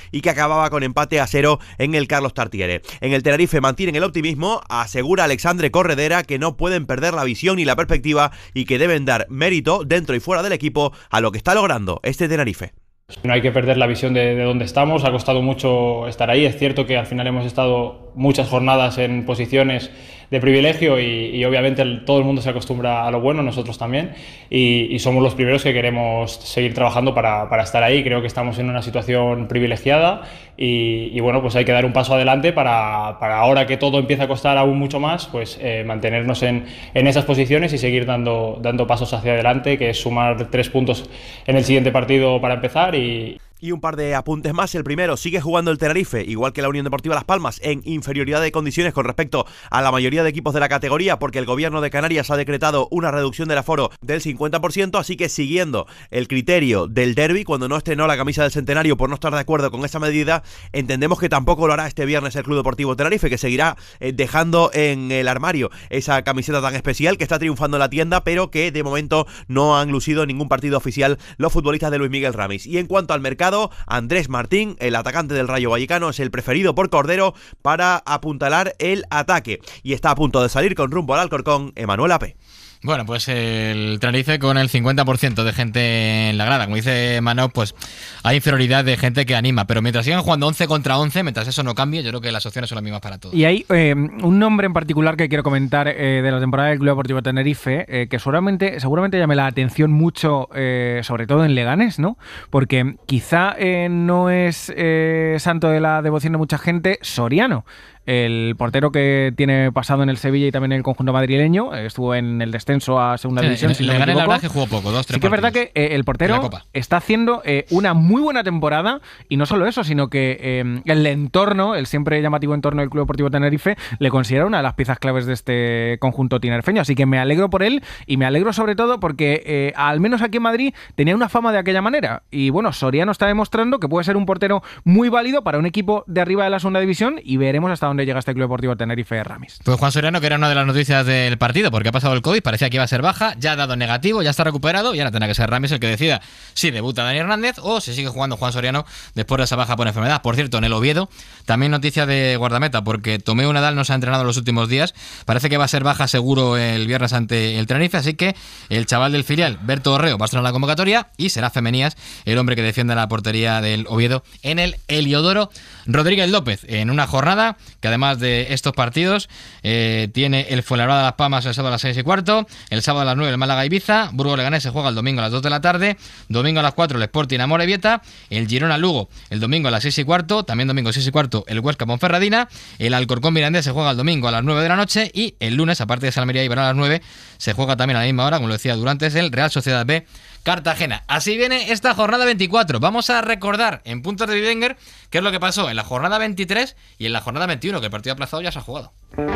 [SPEAKER 12] y que acababa con empate a cero en el Carlos Tartiere. En el Tenerife mantienen el optimismo, asegura Alexandre Corredera que no pueden perder la visión ni la perspectiva y que deben dar mérito dentro y fuera del equipo a lo que está logrando este Tenerife.
[SPEAKER 13] No hay que perder la visión de, de dónde estamos, ha costado mucho estar ahí, es cierto que al final hemos estado muchas jornadas en posiciones de privilegio y, y obviamente el, todo el mundo se acostumbra a lo bueno, nosotros también, y, y somos los primeros que queremos seguir trabajando para, para estar ahí. Creo que estamos en una situación privilegiada y, y bueno, pues hay que dar un paso adelante para, para ahora que todo empieza a costar aún mucho más, pues eh, mantenernos en, en esas posiciones y seguir dando, dando pasos hacia adelante, que es sumar tres puntos en el siguiente partido para empezar. Y,
[SPEAKER 12] Y un par de apuntes más. El primero, sigue jugando el Tenerife, igual que la Unión Deportiva Las Palmas, en inferioridad de condiciones con respecto a la mayoría de equipos de la categoría, porque el gobierno de Canarias ha decretado una reducción del aforo del cincuenta por ciento, así que siguiendo el criterio del derbi, cuando no estrenó la camisa del centenario por no estar de acuerdo con esa medida, entendemos que tampoco lo hará este viernes el Club Deportivo Tenerife, que seguirá eh, dejando en el armario esa camiseta tan especial que está triunfando en la tienda, pero que de momento no han lucido ningún partido oficial los futbolistas de Luis Miguel Ramis. Y en cuanto al mercado, Andrés Martín, el atacante del Rayo Vallecano, es el preferido por Cordero para apuntalar el ataque y está a punto de salir con rumbo al Alcorcón Emanuel Ape.
[SPEAKER 2] Bueno, pues el Tenerife con el cincuenta por ciento de gente en la grada. Como dice Manu, pues hay inferioridad de gente que anima. Pero mientras sigan jugando once contra once, mientras eso no cambie, yo creo que las opciones son las mismas para todos.
[SPEAKER 4] Y hay eh, un nombre en particular que quiero comentar eh, de la temporada del Club Deportivo Tenerife, eh, que seguramente, seguramente llame la atención mucho, eh, sobre todo en Leganés, ¿no? Porque quizá eh, no es eh, santo de la devoción de mucha gente, Soriano. El portero que tiene pasado en el Sevilla y también en el conjunto madrileño, estuvo en el descenso a segunda sí, división. Si
[SPEAKER 2] le
[SPEAKER 4] no
[SPEAKER 2] gané la verdad que jugó poco, dos, tres
[SPEAKER 4] Sí que es verdad que eh, el portero está haciendo eh, una muy buena temporada y no solo eso, sino que eh, el entorno, el siempre llamativo entorno del Club Deportivo Tenerife, le considera una de las piezas claves de este conjunto tinerfeño. Así que me alegro por él y me alegro sobre todo porque eh, al menos aquí en Madrid tenía una fama de aquella manera. Y bueno, Soriano está demostrando que puede ser un portero muy válido para un equipo de arriba de la segunda división y veremos hasta dónde llega este Club Deportivo Tenerife Ramis.
[SPEAKER 2] Pues Juan Soriano, que era una de las noticias del partido, porque ha pasado el COVID, parecía que iba a ser baja, ya ha dado negativo, ya está recuperado y ahora tendrá que ser Ramis el que decida si debuta Dani Hernández o si sigue jugando Juan Soriano después de esa baja por enfermedad. Por cierto, en el Oviedo, también noticia de guardameta, porque Tomeu Nadal no se ha entrenado los últimos días, parece que va a ser baja seguro el viernes ante el Tenerife, así que el chaval del filial, Berto Orreo, va a estar en la convocatoria y será Femenías el hombre que defiende la portería del Oviedo en el Heliodoro Rodríguez López, en una jornada que además de estos partidos eh, tiene el Fuenlabrada Las Palmas el sábado a las seis y cuarto, el sábado a las nueve el Málaga Ibiza, Burgos Leganés se juega el domingo a las dos de la tarde, domingo a las cuatro el Sporting Amorebieta, el Girona Lugo el domingo a las seis y cuarto, también domingo seis y cuarto el Huesca Ponferradina, el Alcorcón Mirandés se juega el domingo a las nueve de la noche y el lunes, aparte de Salmería y Ibarra a las nueve, se juega también a la misma hora, como lo decía Durantes, el Real Sociedad B Cartagena. Así viene esta jornada veinticuatro. Vamos a recordar en puntos de Bivenger qué es lo que pasó en la jornada veintitrés y en la jornada veintiuno, que el partido aplazado ya se ha jugado.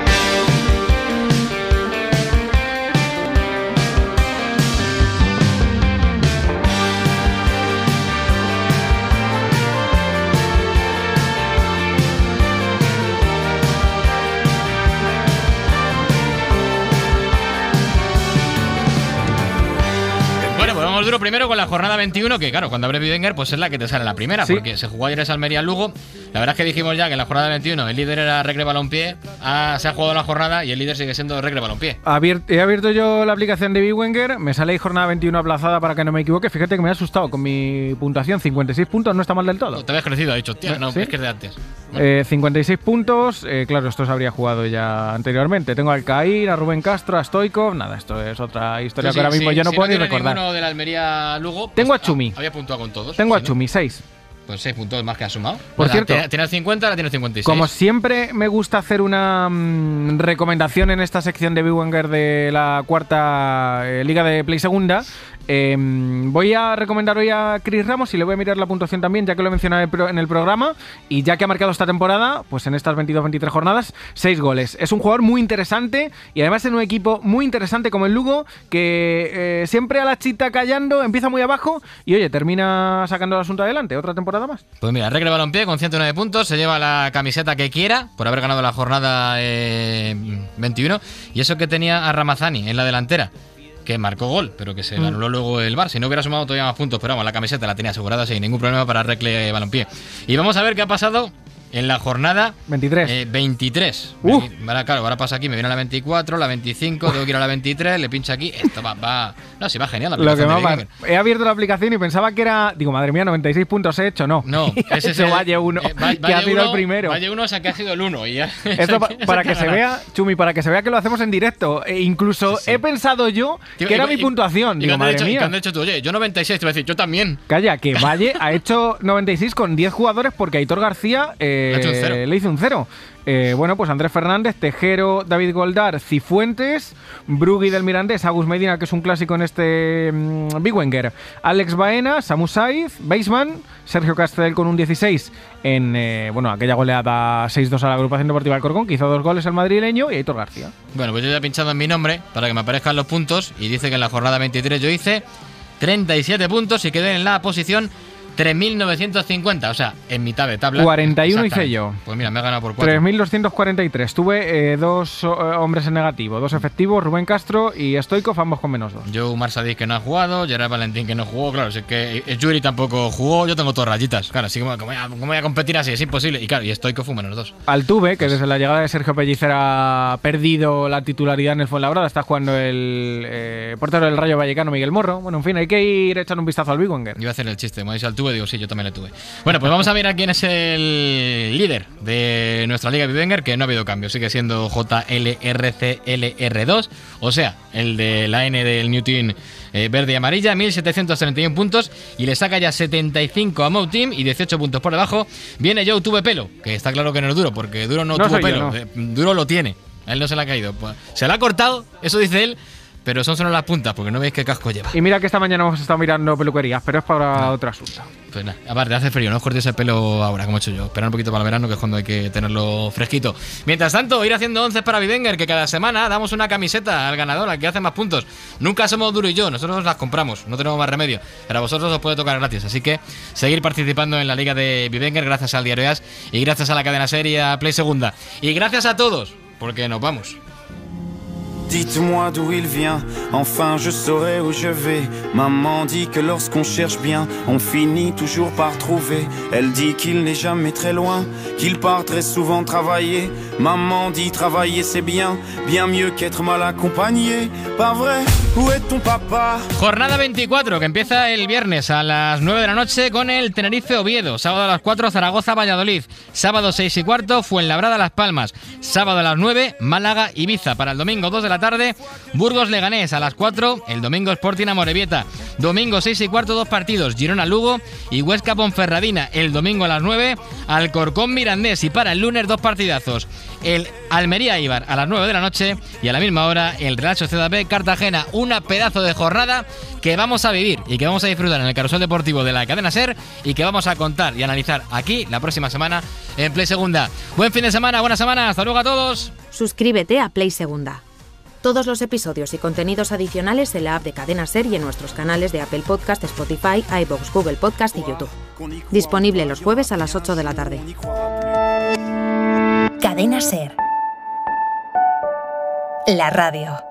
[SPEAKER 2] Vamos duro primero con la jornada veintiuno, que claro, cuando abre Bivenger pues es la que te sale la primera, ¿sí? Porque se jugó ayer en Almería Lugo. La verdad es que dijimos ya que en la jornada veintiuno el líder era Recre Balompié, ah, se ha jugado la jornada y el líder sigue siendo Recre Balompié.
[SPEAKER 4] Abier he abierto yo la aplicación de Bivenger, me sale ahí jornada veintiuno aplazada para que no me equivoque. Fíjate que me ha asustado con mi puntuación, cincuenta y seis puntos, no está mal del todo.
[SPEAKER 2] No, te habías crecido, ha dicho, tío, no, ¿sí? Es que es de antes.
[SPEAKER 4] No. Eh, cincuenta y seis puntos, eh, claro, esto se habría jugado ya anteriormente. Tengo a Alcaín, a Rubén Castro, a Stoikov, nada, esto es otra historia sí, que ahora mismo sí, yo no si puedo no ni recordar.
[SPEAKER 2] Ninguno de la Almería Lugo,
[SPEAKER 4] tengo a Chumi.
[SPEAKER 2] Había puntuado con todos.
[SPEAKER 4] Tengo
[SPEAKER 2] ¿sí,
[SPEAKER 4] a Chumi,
[SPEAKER 2] no?
[SPEAKER 4] seis.
[SPEAKER 2] Pues seis puntos más que ha sumado.
[SPEAKER 4] Por
[SPEAKER 2] o sea,
[SPEAKER 4] cierto,
[SPEAKER 2] tienes cincuenta, ahora tienes cincuenta y seis.
[SPEAKER 4] Como siempre me gusta hacer una mmm, recomendación en esta sección de Bivenger de la cuarta eh, Liga de Play Segunda. Eh, voy a recomendar hoy a Chris Ramos y le voy a mirar la puntuación también, ya que lo he mencionado en el programa y ya que ha marcado esta temporada, pues en estas veintidós veintitrés jornadas, seis goles. Es un jugador muy interesante y además en un equipo muy interesante como el Lugo, que eh, siempre a la chita callando, empieza muy abajo y oye, termina sacando el asunto adelante. Otra temporada más.
[SPEAKER 2] Pues mira, Recre Balompié con ciento nueve puntos, se lleva la camiseta que quiera por haber ganado la jornada eh, veintiuno, y eso que tenía a Ramazani en la delantera, que marcó gol, pero que se le anuló luego el V A R. Si no hubiera sumado todavía más puntos, pero vamos, la camiseta la tenía asegurada sin ningún problema para Recle Balompié. Y vamos a ver qué ha pasado en la jornada
[SPEAKER 4] veintitrés.
[SPEAKER 2] Eh, veintitrés.
[SPEAKER 4] Uh.
[SPEAKER 2] Ahora, claro, ahora pasa aquí, me viene a la veinticuatro, la veinticinco, tengo que ir a la veintitrés, le pincho aquí. Esto va, va. No, sí, va genial. La
[SPEAKER 4] Lo que
[SPEAKER 2] aplicación
[SPEAKER 4] más
[SPEAKER 2] de
[SPEAKER 4] va, he abierto la aplicación y pensaba que era. Digo, madre mía, noventa y seis puntos he hecho. No,
[SPEAKER 2] No, ese es
[SPEAKER 4] Ese
[SPEAKER 2] el-
[SPEAKER 4] Valle uno,
[SPEAKER 2] eh, Va-
[SPEAKER 4] que
[SPEAKER 2] Valle
[SPEAKER 4] ha sido
[SPEAKER 2] uno,
[SPEAKER 4] el primero.
[SPEAKER 2] Valle uno, o sea, que ha sido el uno. Y ya,
[SPEAKER 4] Esto pa- para que se
[SPEAKER 2] gana.
[SPEAKER 4] vea, Chumi, para que se vea que lo hacemos en directo. E incluso he pensado yo
[SPEAKER 2] Tío,
[SPEAKER 4] que era
[SPEAKER 2] y-
[SPEAKER 4] mi
[SPEAKER 2] y-
[SPEAKER 4] puntuación.
[SPEAKER 2] Y
[SPEAKER 4] Digo,
[SPEAKER 2] cuando has
[SPEAKER 4] madre
[SPEAKER 2] dicho, y
[SPEAKER 4] mía.
[SPEAKER 2] cuando has dicho tú, oye, yo noventa y seis, te voy a decir, yo también.
[SPEAKER 4] Calla, que Valle ha hecho noventa y seis con diez jugadores porque Aitor García eh,
[SPEAKER 2] Le ha hecho un cero.
[SPEAKER 4] le hizo un cero. Eh, bueno, pues Andrés Fernández, Tejero, David Goldar, Cifuentes, Brugui del Mirandés, Agus Medina, que es un clásico en este mmm, Big Wenger, Alex Baena, Samu Saiz, Baseman, Sergio Castel con un dieciséis en eh, bueno aquella goleada seis dos a la agrupación deportiva Alcorcón, que hizo dos goles el madrileño, y Aitor García.
[SPEAKER 2] Bueno, pues yo ya he pinchado en mi nombre para que me aparezcan los puntos y dice que en la jornada veintitrés yo hice treinta y siete puntos y quedé en la posición tres mil novecientos cincuenta, o sea, en mitad de tabla.
[SPEAKER 4] cuarenta y uno hice
[SPEAKER 2] Exactamente.
[SPEAKER 4] yo.
[SPEAKER 2] Pues mira, me ha ganado por cuatro.
[SPEAKER 4] tres mil doscientos cuarenta y tres. Tuve eh, dos eh, hombres en negativo, dos efectivos, Rubén Castro y Stoikov, ambos con menos dos.
[SPEAKER 2] Yo, Umar Sadik, que no ha jugado, Gerard Valentín, que no jugó, claro, si es que eh, Yuri tampoco jugó, yo tengo todas rayitas. Claro, así como, ¿cómo voy a, cómo voy a competir así? Es imposible. Y claro, y Stoikov fue menos dos.
[SPEAKER 4] Altuve, que desde la llegada de Sergio Pellicer ha perdido la titularidad en el Fuenlabrada, está jugando el eh, portero del Rayo Vallecano, Miguel Morro. Bueno, en fin, hay que ir echando un vistazo al Big Wenger.
[SPEAKER 2] Iba a hacer el chiste, me dice Altuve, digo, sí, yo también le tuve. Bueno, pues vamos a mirar quién es el líder de nuestra Liga Bivenger, que no ha habido cambio, sigue siendo J L R C L R dos, o sea, el de la N del New Team eh, verde y amarilla, mil setecientos treinta y uno puntos, y le saca ya setenta y cinco a Mou Team y dieciocho puntos por debajo. Viene Joe Tuve Pelo, que está claro que no es duro, porque duro no,
[SPEAKER 4] No
[SPEAKER 2] tuvo
[SPEAKER 4] soy yo,
[SPEAKER 2] pelo,
[SPEAKER 4] no.
[SPEAKER 2] eh, duro lo tiene, a él no se le ha caído. Pues, se le ha cortado, eso dice él, pero son solo las puntas, porque no veis qué casco lleva.
[SPEAKER 4] Y mira que esta mañana hemos estado mirando peluquerías, pero es para otro asunto.
[SPEAKER 2] Pues nada, aparte hace frío, no os cortéis el pelo ahora, como he hecho yo. Esperar un poquito para el verano, que es cuando hay que tenerlo fresquito. Mientras tanto, ir haciendo once para Bivenger, que cada semana damos una camiseta al ganador, al que hace más puntos. Nunca somos Duro y yo, nosotros las compramos, no tenemos más remedio. Pero a vosotros os puede tocar gratis, así que seguir participando en la liga de Bivenger gracias al Diario As y gracias a la cadena serie a Play Segunda. Y gracias a todos, porque nos vamos.
[SPEAKER 14] Dites-moi d'où il vient, enfin je saurai où je vais. Maman dit que lorsqu'on cherche bien, on finit toujours par trouver. Elle dit qu'il n'est jamais très loin, qu'il part très souvent travailler. Maman dit travailler c'est bien, bien mieux qu'être mal accompagné. Pas vrai, où est ton papa?
[SPEAKER 2] Jornada veinticuatro, que empieza el viernes a las nueve de la noche con el Tenerife Oviedo. Sábado a las cuatro, Zaragoza Valladolid. Sábado seis y cuarto, Fuenlabrada Las Palmas. Sábado a las nueve, Málaga Ibiza. Para el domingo dos de la tarde, Burgos Leganés. A las cuatro, el domingo Sporting Amorebieta. Domingo seis y cuarto, dos partidos, Girona Lugo y Huesca Ponferradina. El domingo a las nueve, Alcorcón Mirandés. Y para el lunes, dos partidazos, el Almería Eibar a las nueve de la noche y a la misma hora el Real Sociedad B Cartagena. Una pedazo de jornada que vamos a vivir y que vamos a disfrutar en el carrusel deportivo de la cadena SER y que vamos a contar y analizar aquí la próxima semana en Play Segunda. Buen fin de semana, buena semana, hasta luego a todos.
[SPEAKER 15] Suscríbete a Play Segunda. Todos los episodios y contenidos adicionales en la app de Cadena SER y en nuestros canales de Apple Podcast, Spotify, iVoox, Google Podcast y YouTube. Disponible los jueves a las ocho de la tarde.
[SPEAKER 1] Cadena SER. La radio.